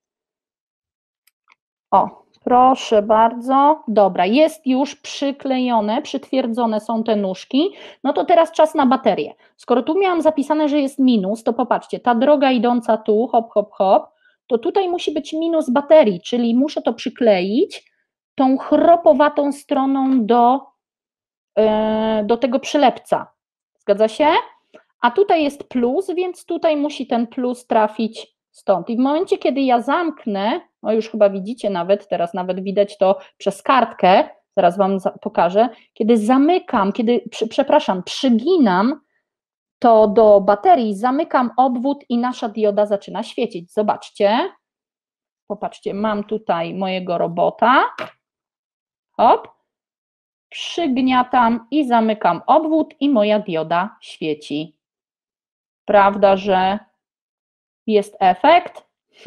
O, proszę bardzo, dobra, jest już przyklejone, przytwierdzone są te nóżki, no to teraz czas na baterię. Skoro tu miałam zapisane, że jest minus, to popatrzcie, ta droga idąca tu, hop, hop, hop, to tutaj musi być minus baterii, czyli muszę to przykleić tą chropowatą stroną do, yy, do tego przylepca, zgadza się? A tutaj jest plus, więc tutaj musi ten plus trafić stąd. I w momencie, kiedy ja zamknę, no już chyba widzicie nawet, teraz nawet widać to przez kartkę, zaraz Wam pokażę, kiedy zamykam, kiedy, przepraszam, przyginam to do baterii, zamykam obwód i nasza dioda zaczyna świecić. Zobaczcie, popatrzcie, mam tutaj mojego robota, hop, przygniatam i zamykam obwód i moja dioda świeci. Prawda, że jest efekt?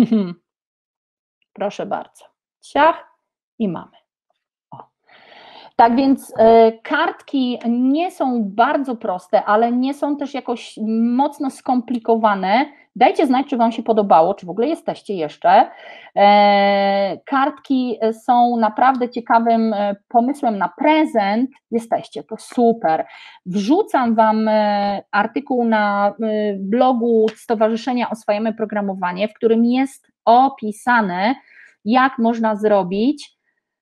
Proszę bardzo. Ciach i mamy. O. Tak więc y, kartki nie są bardzo proste, ale nie są też jakoś mocno skomplikowane. Dajcie znać, czy Wam się podobało, czy w ogóle jesteście jeszcze. E, kartki są naprawdę ciekawym pomysłem na prezent. Jesteście, to super. Wrzucam Wam artykuł na blogu Stowarzyszenia Oswajamy Programowanie, w którym jest opisane, jak można zrobić.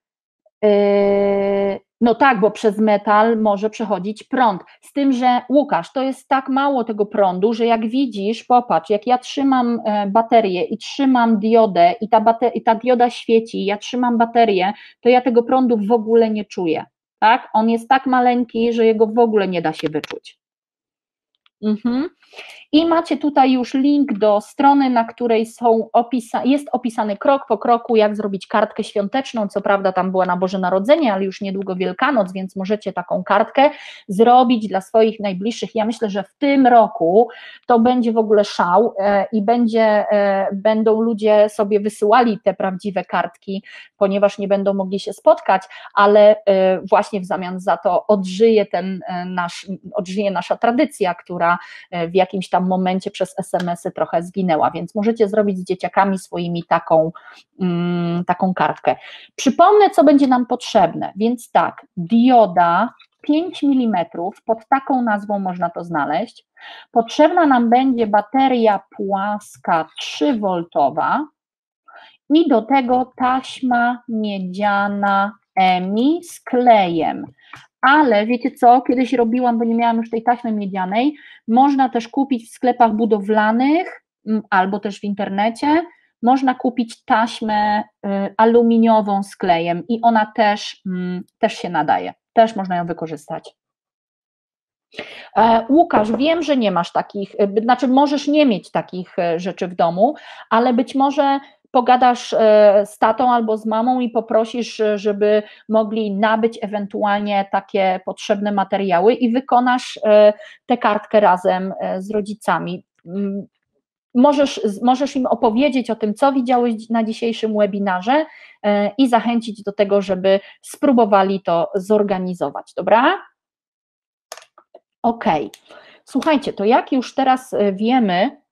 No tak, bo przez metal może przechodzić prąd. Z tym, że Łukasz, to jest tak mało tego prądu, że jak widzisz, popatrz, jak ja trzymam baterię i trzymam diodę i ta, bater- i ta dioda świeci, ja trzymam baterię, to ja tego prądu w ogóle nie czuję. Tak? On jest tak maleńki, że jego w ogóle nie da się wyczuć. Mhm. I macie tutaj już link do strony, na której są opisa- jest opisany krok po kroku, jak zrobić kartkę świąteczną. Co prawda tam była na Boże Narodzenie, ale już niedługo Wielkanoc, więc możecie taką kartkę zrobić dla swoich najbliższych. Ja myślę, że w tym roku to będzie w ogóle szał e, i będzie, e, będą ludzie sobie wysyłali te prawdziwe kartki, ponieważ nie będą mogli się spotkać, ale e, właśnie w zamian za to odżyje, ten, e, nasz, odżyje nasza tradycja, która e, w jakimś tam momencie przez es em esy trochę zginęła, więc możecie zrobić z dzieciakami swoimi taką, mm, taką kartkę. Przypomnę, co będzie nam potrzebne, więc tak, dioda pięć milimetrów, pod taką nazwą można to znaleźć, potrzebna nam będzie bateria płaska trzy woltowa i do tego taśma miedziana E M I z klejem. Ale wiecie co, kiedyś robiłam, bo nie miałam już tej taśmy miedzianej, można też kupić w sklepach budowlanych albo też w internecie, można kupić taśmę aluminiową z klejem i ona też, też się nadaje, też można ją wykorzystać. Łukasz, wiem, że nie masz takich, znaczy możesz nie mieć takich rzeczy w domu, ale być może pogadasz z tatą albo z mamą i poprosisz, żeby mogli nabyć ewentualnie takie potrzebne materiały i wykonasz tę kartkę razem z rodzicami. Możesz, możesz im opowiedzieć o tym, co widziałeś na dzisiejszym webinarze i zachęcić do tego, żeby spróbowali to zorganizować, dobra? Ok, słuchajcie, to jak już teraz wiemy,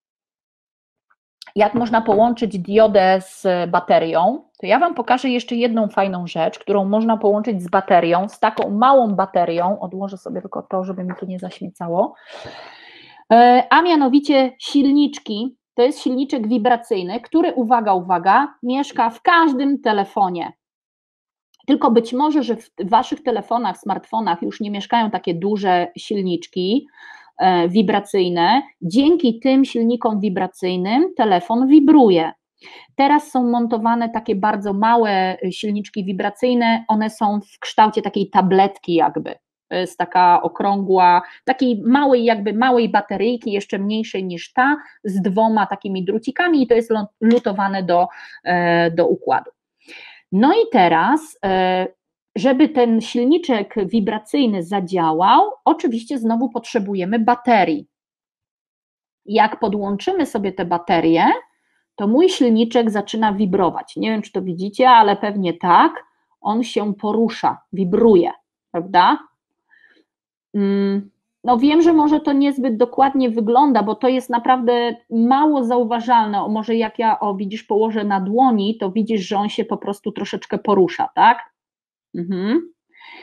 jak można połączyć diodę z baterią, to ja Wam pokażę jeszcze jedną fajną rzecz, którą można połączyć z baterią, z taką małą baterią, odłożę sobie tylko to, żeby mi tu nie zaśmiecało, a mianowicie silniczki to jest silniczek wibracyjny, który, uwaga, uwaga, mieszka w każdym telefonie. Tylko być może, że w waszych telefonach, smartfonach już nie mieszkają takie duże silniczki e, wibracyjne. Dzięki tym silnikom wibracyjnym telefon wibruje. Teraz są montowane takie bardzo małe silniczki wibracyjne, one są w kształcie takiej tabletki jakby. To jest taka okrągła, takiej małej jakby małej bateryjki, jeszcze mniejszej niż ta, z dwoma takimi drucikami i to jest lutowane do, e, do układu. No i teraz, żeby ten silniczek wibracyjny zadziałał, oczywiście znowu potrzebujemy baterii. Jak podłączymy sobie te baterie, to mój silniczek zaczyna wibrować. Nie wiem, czy to widzicie, ale pewnie tak. On się porusza, wibruje, prawda? No wiem, że może to niezbyt dokładnie wygląda, bo to jest naprawdę mało zauważalne. O, może jak ja, o widzisz, położę na dłoni, to widzisz, że on się po prostu troszeczkę porusza, tak? Mhm.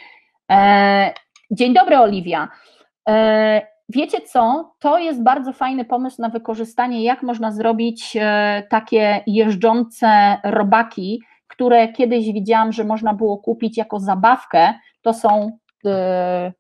E, dzień dobry, Oliwia. E, wiecie co? To jest bardzo fajny pomysł na wykorzystanie, jak można zrobić e, takie jeżdżące robaki, które kiedyś widziałam, że można było kupić jako zabawkę. To są e,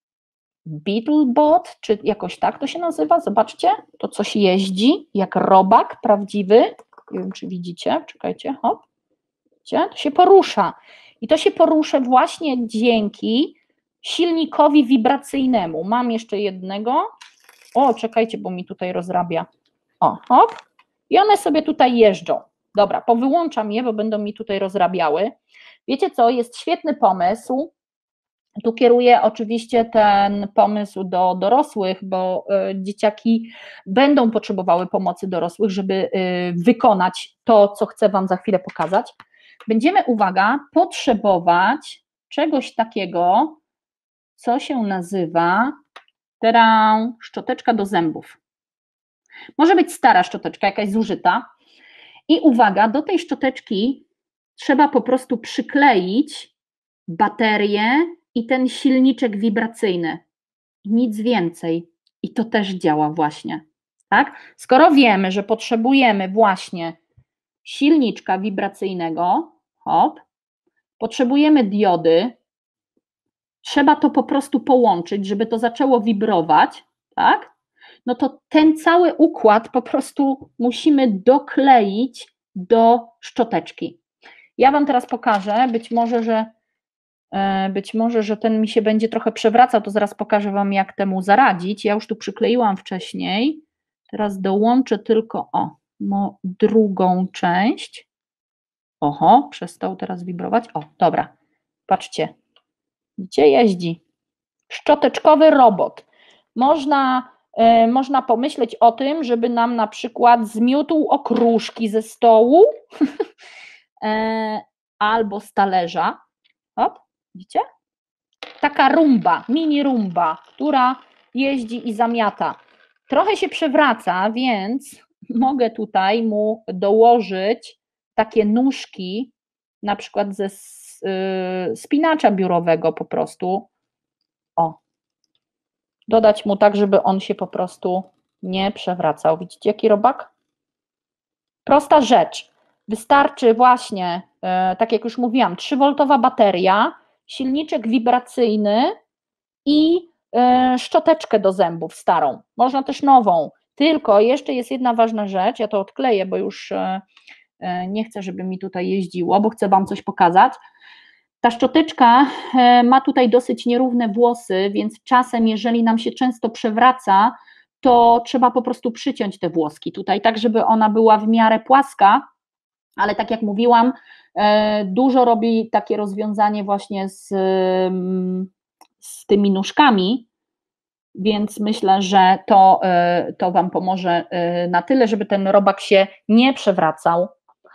Beetlebot, czy jakoś tak to się nazywa, zobaczcie, to coś jeździ, jak robak prawdziwy, nie wiem, czy widzicie, czekajcie, hop, widzicie? To się porusza i to się porusza właśnie dzięki silnikowi wibracyjnemu. Mam jeszcze jednego, o, czekajcie, bo mi tutaj rozrabia, o, hop, i one sobie tutaj jeżdżą. Dobra, powyłączam je, bo będą mi tutaj rozrabiały. Wiecie co, jest świetny pomysł. Tu kieruję oczywiście ten pomysł do dorosłych, bo dzieciaki będą potrzebowały pomocy dorosłych, żeby wykonać to, co chcę Wam za chwilę pokazać. Będziemy, uwaga, potrzebować czegoś takiego, co się nazywa teraz szczoteczka do zębów. Może być stara szczoteczka, jakaś zużyta. I uwaga, do tej szczoteczki trzeba po prostu przykleić baterię i ten silniczek wibracyjny. Nic więcej. I to też działa właśnie. Tak? Skoro wiemy, że potrzebujemy właśnie silniczka wibracyjnego, hop, potrzebujemy diody, trzeba to po prostu połączyć, żeby to zaczęło wibrować, tak? No to ten cały układ po prostu musimy dokleić do szczoteczki. Ja Wam teraz pokażę, być może, że być może, że ten mi się będzie trochę przewracał, to zaraz pokażę Wam, jak temu zaradzić. Ja już tu przykleiłam wcześniej, teraz dołączę tylko, o, mo, drugą część. Oho, przestał teraz wibrować, o, dobra, patrzcie, gdzie jeździ? Szczoteczkowy robot. Można, y, można pomyśleć o tym, żeby nam na przykład zmiótł okruszki ze stołu y, albo z talerza. Hop, widzicie? Taka rumba, mini rumba, która jeździ i zamiata. Trochę się przewraca, więc mogę tutaj mu dołożyć takie nóżki, na przykład ze spinacza biurowego po prostu. O, dodać mu tak, żeby on się po prostu nie przewracał. Widzicie, jaki robak? Prosta rzecz. Wystarczy właśnie, tak jak już mówiłam, trzywolt bateria, silniczek wibracyjny i szczoteczkę do zębów starą. Można też nową. Tylko jeszcze jest jedna ważna rzecz, ja to odkleję, bo już nie chcę, żeby mi tutaj jeździło, bo chcę Wam coś pokazać. Ta szczoteczka ma tutaj dosyć nierówne włosy, więc czasem, jeżeli nam się często przewraca, to trzeba po prostu przyciąć te włoski tutaj, tak żeby ona była w miarę płaska, ale tak jak mówiłam, dużo robi takie rozwiązanie właśnie z, z tymi nóżkami, więc myślę, że to, to Wam pomoże na tyle, żeby ten robak się nie przewracał.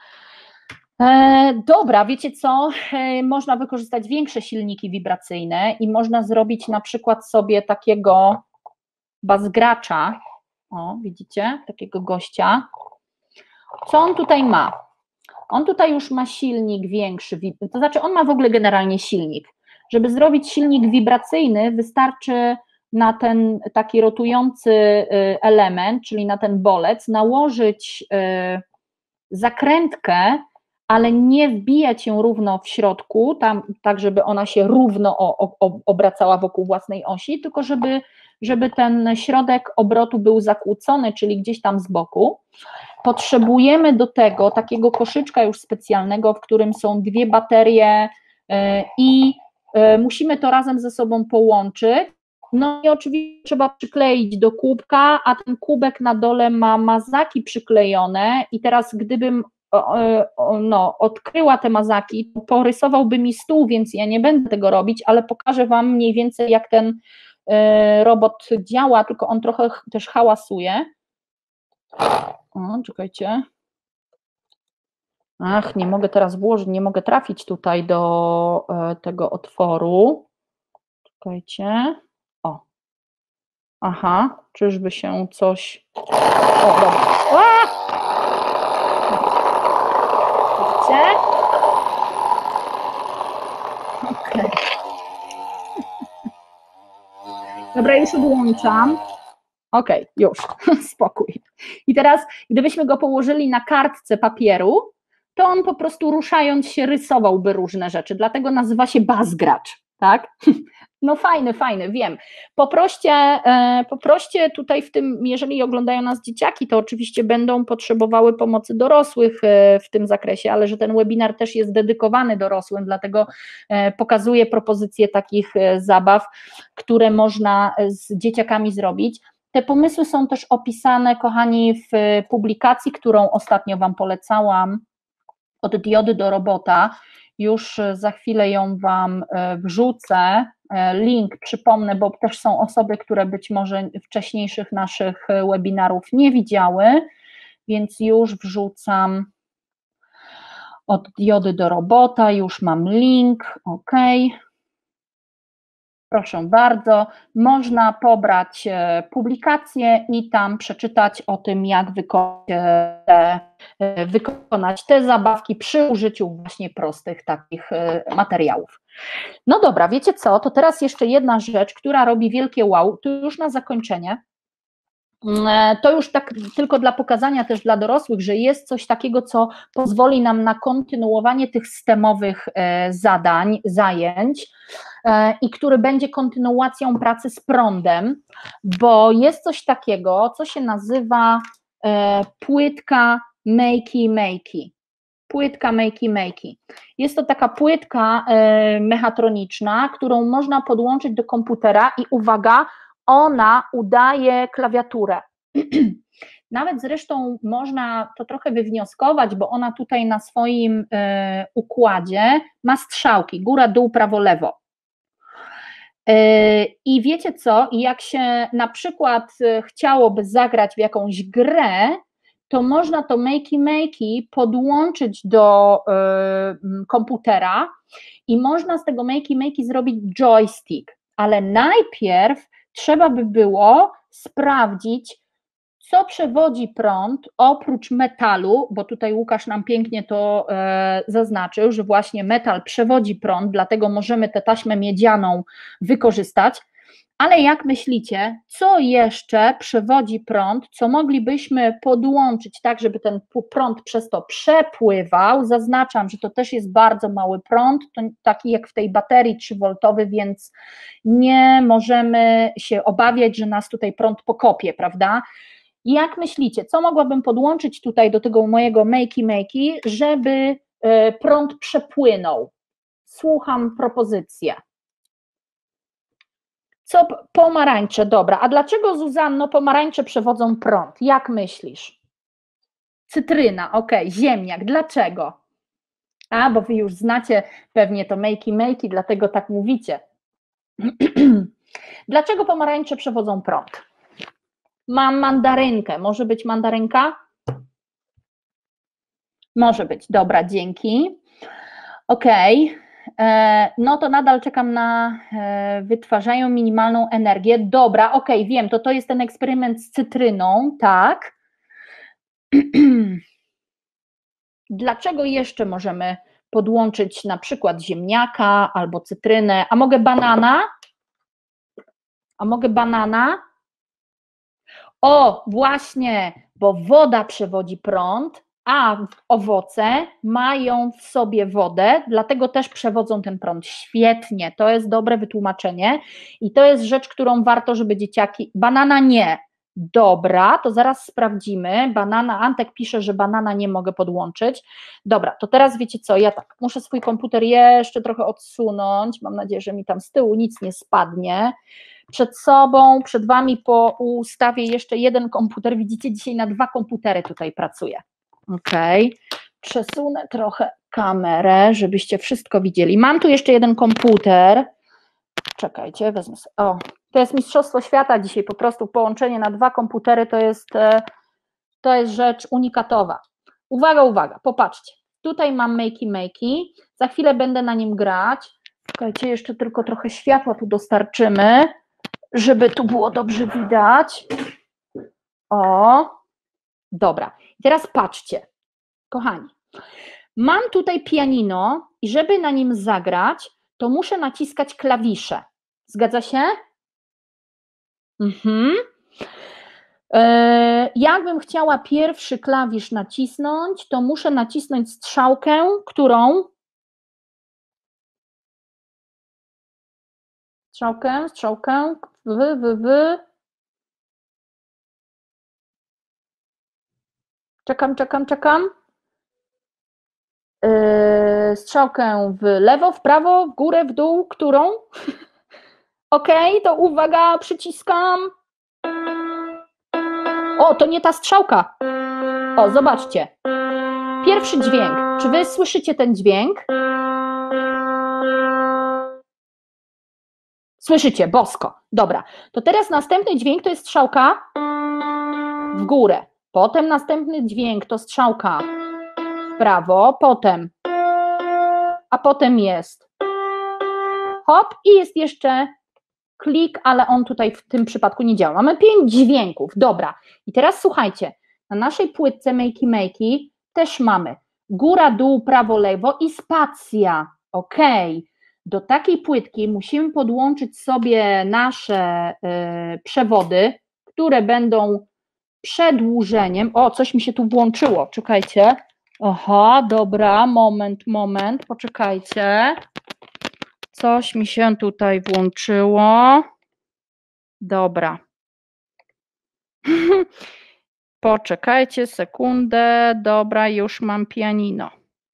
Dobra, wiecie co, można wykorzystać większe silniki wibracyjne i można zrobić na przykład sobie takiego bazgracza, o widzicie, takiego gościa. Co on tutaj ma? On tutaj już ma silnik większy, to znaczy on ma w ogóle generalnie silnik. Żeby zrobić silnik wibracyjny, wystarczy na ten taki rotujący element, czyli na ten bolec, nałożyć zakrętkę, ale nie wbijać ją równo w środku, tam, tak żeby ona się równo o, o, obracała wokół własnej osi, tylko żeby, żeby ten środek obrotu był zakłócony, czyli gdzieś tam z boku. Potrzebujemy do tego takiego koszyczka już specjalnego, w którym są dwie baterie i musimy to razem ze sobą połączyć. No i oczywiście trzeba przykleić do kubka, a ten kubek na dole ma mazaki przyklejone i teraz gdybym no, odkryła te mazaki, porysowałby mi stół, więc ja nie będę tego robić, ale pokażę Wam mniej więcej, jak ten robot działa, tylko on trochę też hałasuje. O, czekajcie. Ach, nie mogę teraz włożyć, nie mogę trafić tutaj do tego otworu. Czekajcie. O. Aha, czyżby się coś... O, dobra. A! Widzicie? Okej. Okay. Dobra, już odłączam. Okej, okay, już, spokój. I teraz, gdybyśmy go położyli na kartce papieru, to on po prostu ruszając się rysowałby różne rzeczy, dlatego nazywa się bazgracz, tak? No fajny, fajny, wiem. Poproście, poproście tutaj w tym, jeżeli oglądają nas dzieciaki, to oczywiście będą potrzebowały pomocy dorosłych w tym zakresie, ale że ten webinar też jest dedykowany dorosłym, dlatego pokazuję propozycje takich zabaw, które można z dzieciakami zrobić. Te pomysły są też opisane, kochani, w publikacji, którą ostatnio Wam polecałam, od diody do robota. Już za chwilę ją Wam wrzucę, link przypomnę, bo też są osoby, które być może wcześniejszych naszych webinarów nie widziały, więc już wrzucam od diody do robota, już mam link, ok. Proszę bardzo, można pobrać publikację i tam przeczytać o tym, jak wykonać te, wykonać te zabawki przy użyciu właśnie prostych takich materiałów. No dobra, wiecie co, to teraz jeszcze jedna rzecz, która robi wielkie wow, to już na zakończenie. To już tak tylko dla pokazania też dla dorosłych, że jest coś takiego, co pozwoli nam na kontynuowanie tych systemowych zadań, zajęć i który będzie kontynuacją pracy z prądem, bo jest coś takiego, co się nazywa płytka Makey Makey. Płytka Makey Makey. Jest to taka płytka mechatroniczna, którą można podłączyć do komputera i uwaga, ona udaje klawiaturę. Nawet zresztą można to trochę wywnioskować, bo ona tutaj na swoim e, układzie ma strzałki, góra, dół, prawo, lewo. E, I wiecie co, jak się na przykład chciałoby zagrać w jakąś grę, to można to Makey Makey podłączyć do e, komputera i można z tego Makey Makey zrobić joystick, ale najpierw trzeba by było sprawdzić, co przewodzi prąd oprócz metalu, bo tutaj Łukasz nam pięknie to e, zaznaczył, że właśnie metal przewodzi prąd, dlatego możemy tę taśmę miedzianą wykorzystać, ale jak myślicie, co jeszcze przewodzi prąd, co moglibyśmy podłączyć tak, żeby ten prąd przez to przepływał? Zaznaczam, że to też jest bardzo mały prąd, to taki jak w tej baterii trzywolt, więc nie możemy się obawiać, że nas tutaj prąd pokopie, prawda? Jak myślicie, co mogłabym podłączyć tutaj do tego mojego Makey Makey, żeby prąd przepłynął? Słucham propozycję. Co pomarańcze, dobra. A dlaczego, Zuzanno, pomarańcze przewodzą prąd? Jak myślisz? Cytryna, ok, ziemniak. Dlaczego? A, bo wy już znacie pewnie to Makey Makey, dlatego tak mówicie. Dlaczego pomarańcze przewodzą prąd? Mam mandarynkę. Może być mandarynka? Może być. Dobra, dzięki. Ok. No to nadal czekam na wytwarzają minimalną energię. Dobra, ok, wiem, to to jest ten eksperyment z cytryną, tak. Dlaczego jeszcze możemy podłączyć na przykład ziemniaka albo cytrynę, a mogę banana? A mogę banana? O, właśnie, bo woda przewodzi prąd, a owoce mają w sobie wodę, dlatego też przewodzą ten prąd. Świetnie, to jest dobre wytłumaczenie i to jest rzecz, którą warto, żeby dzieciaki... Banana nie. Dobra, to zaraz sprawdzimy. Banana, Antek pisze, że banana nie mogę podłączyć. Dobra, to teraz wiecie co, ja tak, muszę swój komputer jeszcze trochę odsunąć, mam nadzieję, że mi tam z tyłu nic nie spadnie. Przed sobą, przed wami po ustawię jeszcze jeden komputer, widzicie, dzisiaj na dwa komputery tutaj pracuję. Okej, okay. Przesunę trochę kamerę, żebyście wszystko widzieli. Mam tu jeszcze jeden komputer, czekajcie, wezmę sobie, o, to jest mistrzostwo świata dzisiaj, po prostu połączenie na dwa komputery to jest, to jest rzecz unikatowa. Uwaga, uwaga, popatrzcie, tutaj mam Makey Makey, za chwilę będę na nim grać, czekajcie, jeszcze tylko trochę światła tu dostarczymy, żeby tu było dobrze widać. O, dobra. I teraz patrzcie, kochani, mam tutaj pianino i żeby na nim zagrać, to muszę naciskać klawisze. Zgadza się? Mhm. Yy, jakbym chciała pierwszy klawisz nacisnąć, to muszę nacisnąć strzałkę, którą? Strzałkę, strzałkę, wy, wy, wy. Czekam, czekam, czekam. Yy, strzałkę w lewo, w prawo, w górę, w dół, którą? Ok, to uwaga, przyciskam. O, to nie ta strzałka. O, zobaczcie. Pierwszy dźwięk. Czy wy słyszycie ten dźwięk? Słyszycie, bosko. Dobra, to teraz następny dźwięk to jest strzałka w górę. Potem następny dźwięk to strzałka w prawo, potem, a potem jest hop i jest jeszcze klik, ale on tutaj w tym przypadku nie działa. Mamy pięć dźwięków, dobra. I teraz słuchajcie, na naszej płytce Makey Makey też mamy góra, dół, prawo, lewo i spacja, ok. Do takiej płytki musimy podłączyć sobie nasze y, przewody, które będą przedłużeniem. O, coś mi się tu włączyło, czekajcie. Aha, dobra, moment, moment, poczekajcie. Coś mi się tutaj włączyło. Dobra. Poczekajcie sekundę. Dobra, już mam pianino.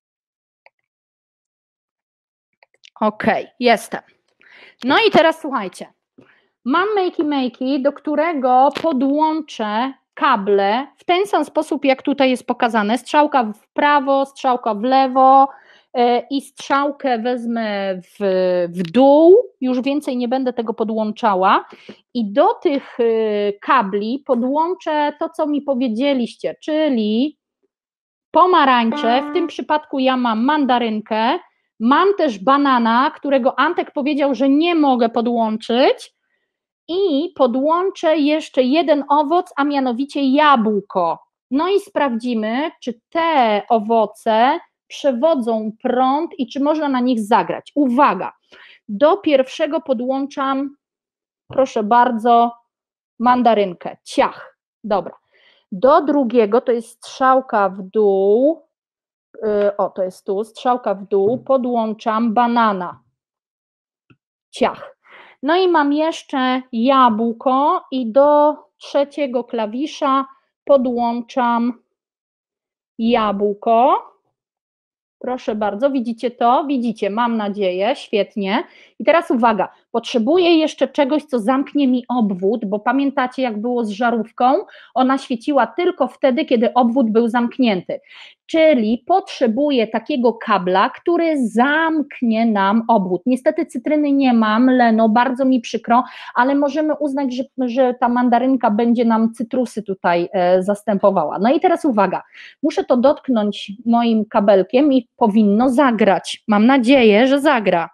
Ok, jestem. No i teraz słuchajcie. Mam Makey Makey, do którego podłączę kable w ten sam sposób, jak tutaj jest pokazane. Strzałka w prawo, strzałka w lewo i strzałkę wezmę w, w dół. Już więcej nie będę tego podłączała. I do tych kabli podłączę to, co mi powiedzieliście, czyli pomarańcze. W tym przypadku ja mam mandarynkę. Mam też banana, którego Antek powiedział, że nie mogę podłączyć. I podłączę jeszcze jeden owoc, a mianowicie jabłko. No i sprawdzimy, czy te owoce przewodzą prąd i czy można na nich zagrać. Uwaga, do pierwszego podłączam, proszę bardzo, mandarynkę, ciach, dobra. Do drugiego, to jest strzałka w dół, yy, o to jest tu, strzałka w dół, podłączam banana, ciach. No i mam jeszcze jabłko i do trzeciego klawisza podłączam jabłko. Proszę bardzo, widzicie to? Widzicie, mam nadzieję, świetnie. I teraz uwaga, potrzebuję jeszcze czegoś, co zamknie mi obwód, bo pamiętacie, jak było z żarówką? Ona świeciła tylko wtedy, kiedy obwód był zamknięty. Czyli potrzebuję takiego kabla, który zamknie nam obwód. Niestety cytryny nie mam, Leno, bardzo mi przykro, ale możemy uznać, że, że ta mandarynka będzie nam cytrusy tutaj e, zastępowała. No i teraz uwaga, muszę to dotknąć moim kabelkiem i powinno zagrać. Mam nadzieję, że zagra.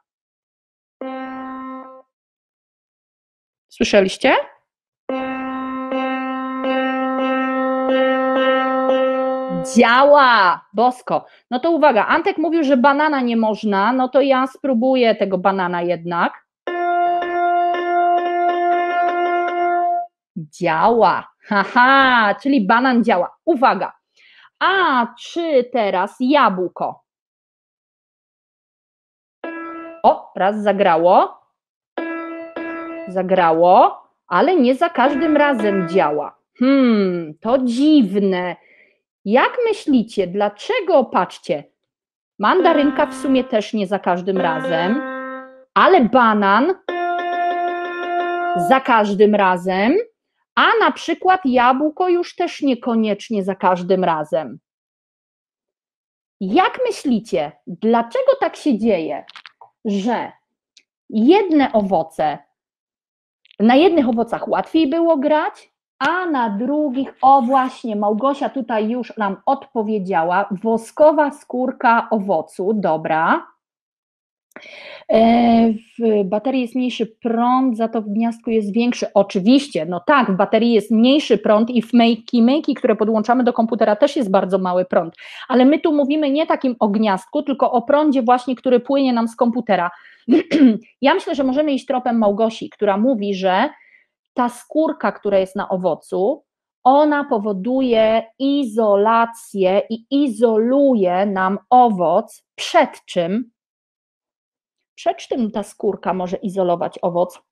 Słyszeliście? Działa! Bosko. No to uwaga, Antek mówił, że banana nie można, no to ja spróbuję tego banana jednak. działa. Haha, czyli banan działa. Uwaga. A czy teraz jabłko? O, raz zagrało. Zagrało, ale nie za każdym razem działa. Hmm, to dziwne. Jak myślicie, dlaczego, patrzcie, mandarynka w sumie też nie za każdym razem, ale banan za każdym razem, a na przykład jabłko już też niekoniecznie za każdym razem. Jak myślicie, dlaczego tak się dzieje, że jedne owoce, na jednych owocach łatwiej było grać, a na drugich, o właśnie, Małgosia tutaj już nam odpowiedziała, woskowa skórka owocu, dobra. W baterii jest mniejszy prąd, za to w gniazdku jest większy. Oczywiście, no tak, w baterii jest mniejszy prąd i w Makey Makey, które podłączamy do komputera, też jest bardzo mały prąd, ale my tu mówimy nie takim o gniazdku, tylko o prądzie właśnie, który płynie nam z komputera. Ja myślę, że możemy iść tropem Małgosi, która mówi, że ta skórka, która jest na owocu, ona powoduje izolację i izoluje nam owoc przed czym? Przed czym ta skórka może izolować owoc?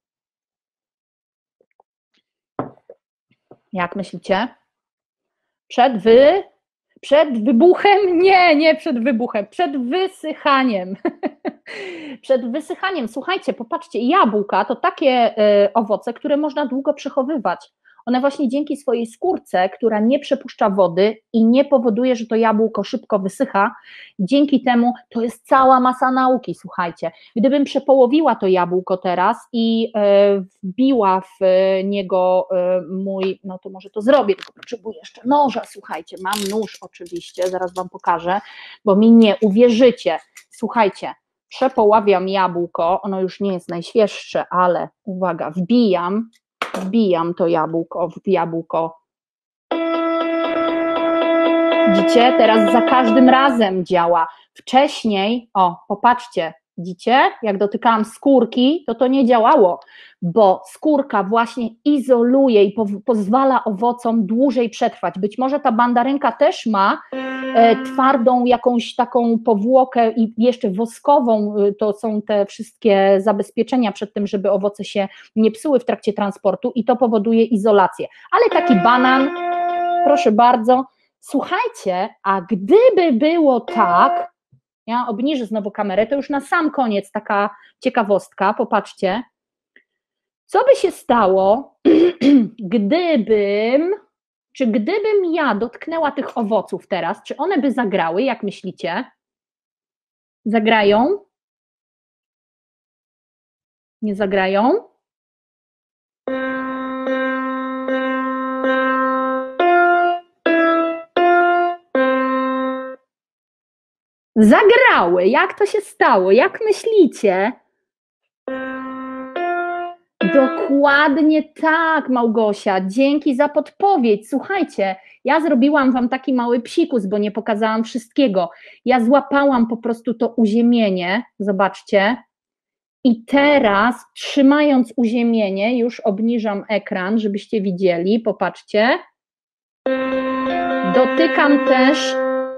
Jak myślicie? Przed wy... Przed wybuchem? Nie, nie przed wybuchem, przed wysychaniem. Przed wysychaniem. Słuchajcie, popatrzcie, jabłka to takie y, owoce, które można długo przechowywać. One właśnie dzięki swojej skórce, która nie przepuszcza wody i nie powoduje, że to jabłko szybko wysycha, dzięki temu to jest cała masa nauki, słuchajcie. Gdybym przepołowiła to jabłko teraz i y, wbiła w y, niego y, mój, no to może to zrobię, tylko potrzebuję jeszcze noża, słuchajcie, mam nóż oczywiście, zaraz wam pokażę, bo mi nie uwierzycie. Słuchajcie, przepoławiam jabłko, ono już nie jest najświeższe, ale uwaga, wbijam, wbijam to jabłko w jabłko. Widzicie, teraz za każdym razem działa. Wcześniej, o, popatrzcie, widzicie, jak dotykałam skórki, to to nie działało, bo skórka właśnie izoluje i po, pozwala owocom dłużej przetrwać. Być może ta mandarynka też ma e, twardą jakąś taką powłokę i jeszcze woskową, to są te wszystkie zabezpieczenia przed tym, żeby owoce się nie psuły w trakcie transportu i to powoduje izolację. Ale taki banan, proszę bardzo, słuchajcie, a gdyby było tak, ja obniżę znowu kamerę, to już na sam koniec taka ciekawostka, popatrzcie, co by się stało, gdybym, czy gdybym ja dotknęła tych owoców teraz, czy one by zagrały, jak myślicie? Zagrają? Nie zagrają? Zagrały. Jak to się stało? Jak myślicie? Dokładnie tak, Małgosia. Dzięki za podpowiedź. Słuchajcie, ja zrobiłam wam taki mały psikus, bo nie pokazałam wszystkiego. Ja złapałam po prostu to uziemienie, zobaczcie. I teraz, trzymając uziemienie, już obniżam ekran, żebyście widzieli, popatrzcie. Dotykam też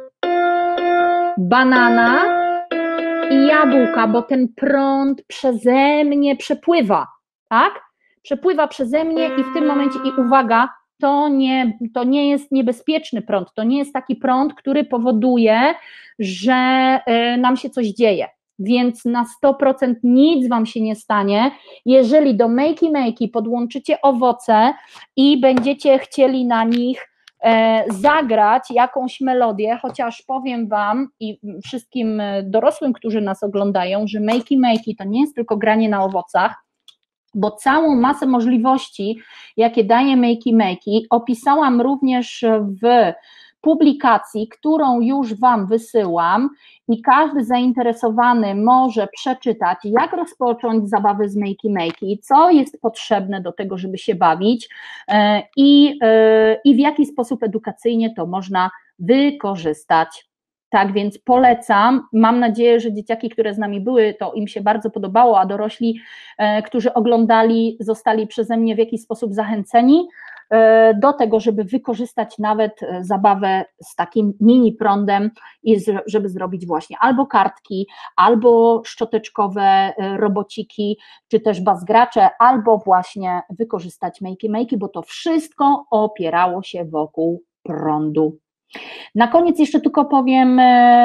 banana i jabłka, bo ten prąd przeze mnie przepływa, tak? Przepływa przeze mnie i w tym momencie, i uwaga, to nie, to nie jest niebezpieczny prąd, to nie jest taki prąd, który powoduje, że y, nam się coś dzieje, więc na sto procent nic wam się nie stanie, jeżeli do Makey Makey podłączycie owoce i będziecie chcieli na nich zagrać jakąś melodię, chociaż powiem wam i wszystkim dorosłym, którzy nas oglądają, że Makey Makey to nie jest tylko granie na owocach, bo całą masę możliwości, jakie daje Makey Makey, opisałam również w publikacji, którą już wam wysyłam i każdy zainteresowany może przeczytać, jak rozpocząć zabawy z Makey Makey, co jest potrzebne do tego, żeby się bawić i, i w jaki sposób edukacyjnie to można wykorzystać. Tak, więc polecam. Mam nadzieję, że dzieciaki, które z nami były, to im się bardzo podobało, a dorośli, którzy oglądali, zostali przeze mnie w jakiś sposób zachęceni do tego, żeby wykorzystać nawet zabawę z takim mini prądem i żeby zrobić właśnie albo kartki, albo szczoteczkowe robociki, czy też bazgracze, albo właśnie wykorzystać Makey Makey, bo to wszystko opierało się wokół prądu. Na koniec jeszcze tylko powiem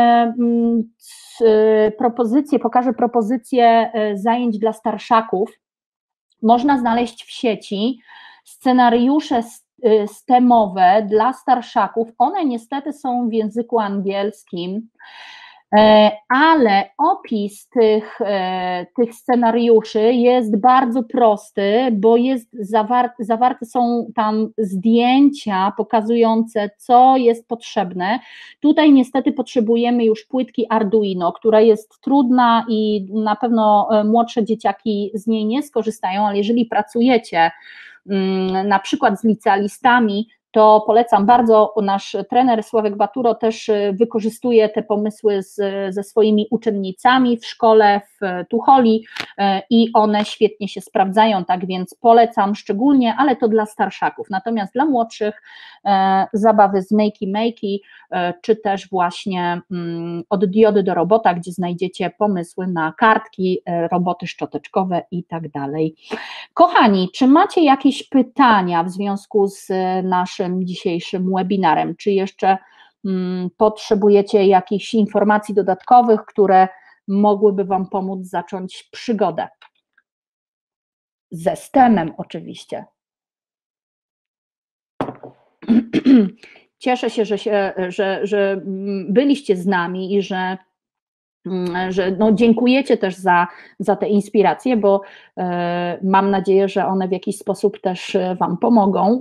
propozycję, pokażę propozycję zajęć dla starszaków. Można znaleźć w sieci scenariusze stemowe dla starszaków. One niestety są w języku angielskim, ale opis tych, tych scenariuszy jest bardzo prosty, bo jest zawarte, zawarte są tam zdjęcia pokazujące, co jest potrzebne. Tutaj niestety potrzebujemy już płytki Arduino, która jest trudna i na pewno młodsze dzieciaki z niej nie skorzystają, ale jeżeli pracujecie na przykład z licealistami, to polecam bardzo. Nasz trener Sławek Baturo też wykorzystuje te pomysły z, ze swoimi uczennicami w szkole w Tucholi i one świetnie się sprawdzają, tak więc polecam szczególnie, ale to dla starszaków. Natomiast dla młodszych e, zabawy z Makey Makey, e, czy też właśnie mm, od diody do robota, gdzie znajdziecie pomysły na kartki, e, roboty szczoteczkowe i tak dalej. Kochani, czy macie jakieś pytania w związku z naszym dzisiejszym webinarem? Czy jeszcze hmm, potrzebujecie jakichś informacji dodatkowych, które mogłyby Wam pomóc zacząć przygodę? Ze stemem oczywiście. Cieszę się, że, się że, że byliście z nami i że że no dziękujecie też za, za te inspiracje, bo e, mam nadzieję, że one w jakiś sposób też Wam pomogą.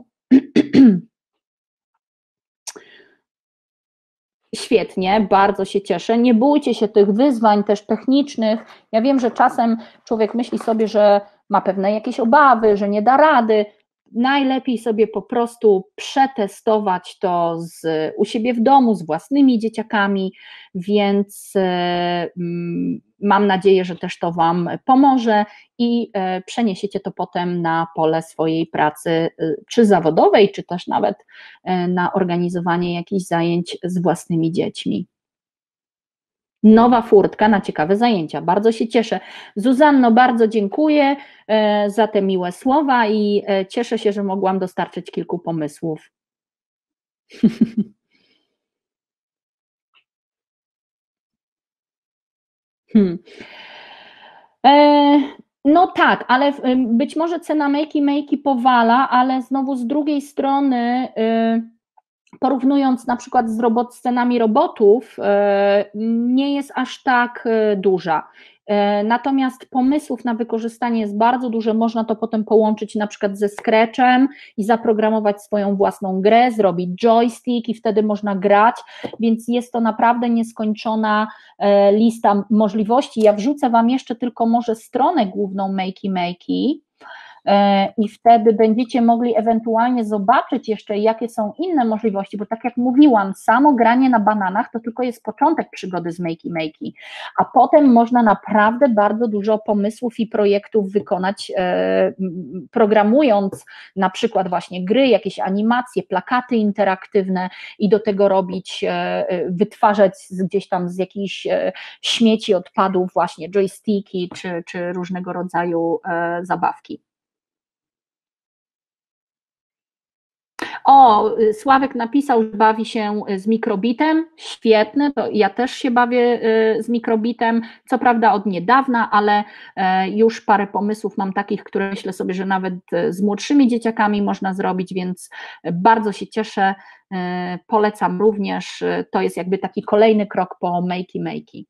Świetnie, bardzo się cieszę. Nie bójcie się tych wyzwań też technicznych. Ja wiem, że czasem człowiek myśli sobie, że ma pewne jakieś obawy, że nie da rady. Najlepiej sobie po prostu przetestować to z, u siebie w domu, z własnymi dzieciakami, więc mam nadzieję, że też to Wam pomoże i przeniesiecie to potem na pole swojej pracy, czy zawodowej, czy też nawet na organizowanie jakichś zajęć z własnymi dziećmi. Nowa furtka na ciekawe zajęcia. Bardzo się cieszę. Zuzanno, bardzo dziękuję za te miłe słowa i cieszę się, że mogłam dostarczyć kilku pomysłów. hmm. e, no tak, ale być może cena Makey Makey powala, ale znowu z drugiej strony porównując na przykład z robot, scenami robotów, nie jest aż tak duża. Natomiast pomysłów na wykorzystanie jest bardzo duże, można to potem połączyć na przykład ze Scratchem i zaprogramować swoją własną grę, zrobić joystick i wtedy można grać, więc jest to naprawdę nieskończona lista możliwości. Ja wrzucę Wam jeszcze tylko może stronę główną Makey Makey, i wtedy będziecie mogli ewentualnie zobaczyć jeszcze, jakie są inne możliwości, bo tak jak mówiłam, samo granie na bananach to tylko jest początek przygody z Makey Makey, a potem można naprawdę bardzo dużo pomysłów i projektów wykonać, programując na przykład właśnie gry, jakieś animacje, plakaty interaktywne i do tego robić, wytwarzać gdzieś tam z jakichś śmieci, odpadów właśnie joysticki czy, czy różnego rodzaju zabawki. O, Sławek napisał, że bawi się z mikrobitem, świetne, to ja też się bawię z mikrobitem, co prawda od niedawna, ale już parę pomysłów mam takich, które myślę sobie, że nawet z młodszymi dzieciakami można zrobić, więc bardzo się cieszę, polecam również, to jest jakby taki kolejny krok po Makey Makey.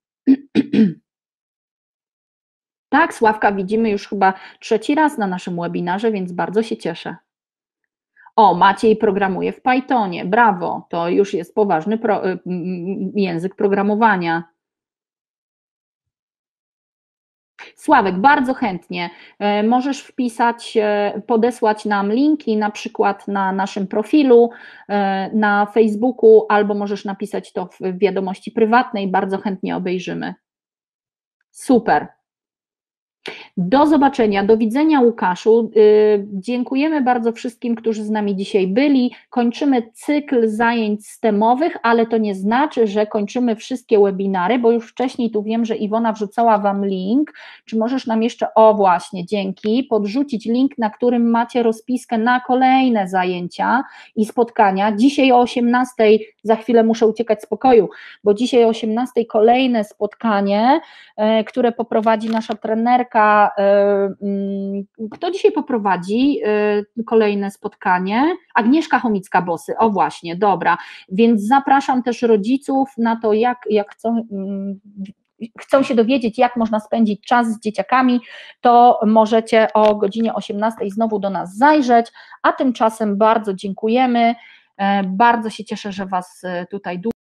Tak, Sławka widzimy już chyba trzeci raz na naszym webinarze, więc bardzo się cieszę. O, Maciej programuje w Pythonie, brawo, to już jest poważny pro, język programowania. Sławek, bardzo chętnie. Możesz wpisać, podesłać nam linki, na przykład na naszym profilu na Facebooku, albo możesz napisać to w wiadomości prywatnej, bardzo chętnie obejrzymy. Super. Do zobaczenia, do widzenia, Łukaszu. Dziękujemy bardzo wszystkim, którzy z nami dzisiaj byli. Kończymy cykl zajęć stemowych, ale to nie znaczy, że kończymy wszystkie webinary, bo już wcześniej tu wiem, że Iwona wrzucała Wam link. Czy możesz nam jeszcze, o właśnie, dzięki, podrzucić link, na którym macie rozpiskę na kolejne zajęcia i spotkania. Dzisiaj o osiemnastej, za chwilę muszę uciekać z pokoju, bo dzisiaj o osiemnastej kolejne spotkanie, które poprowadzi nasza trenerka. Kto dzisiaj poprowadzi kolejne spotkanie? Agnieszka Chomicka-Bosy, o właśnie, dobra, więc zapraszam też rodziców na to, jak, jak chcą, chcą się dowiedzieć, jak można spędzić czas z dzieciakami, to możecie o godzinie osiemnastej znowu do nas zajrzeć, a tymczasem bardzo dziękujemy, bardzo się cieszę, że Was tutaj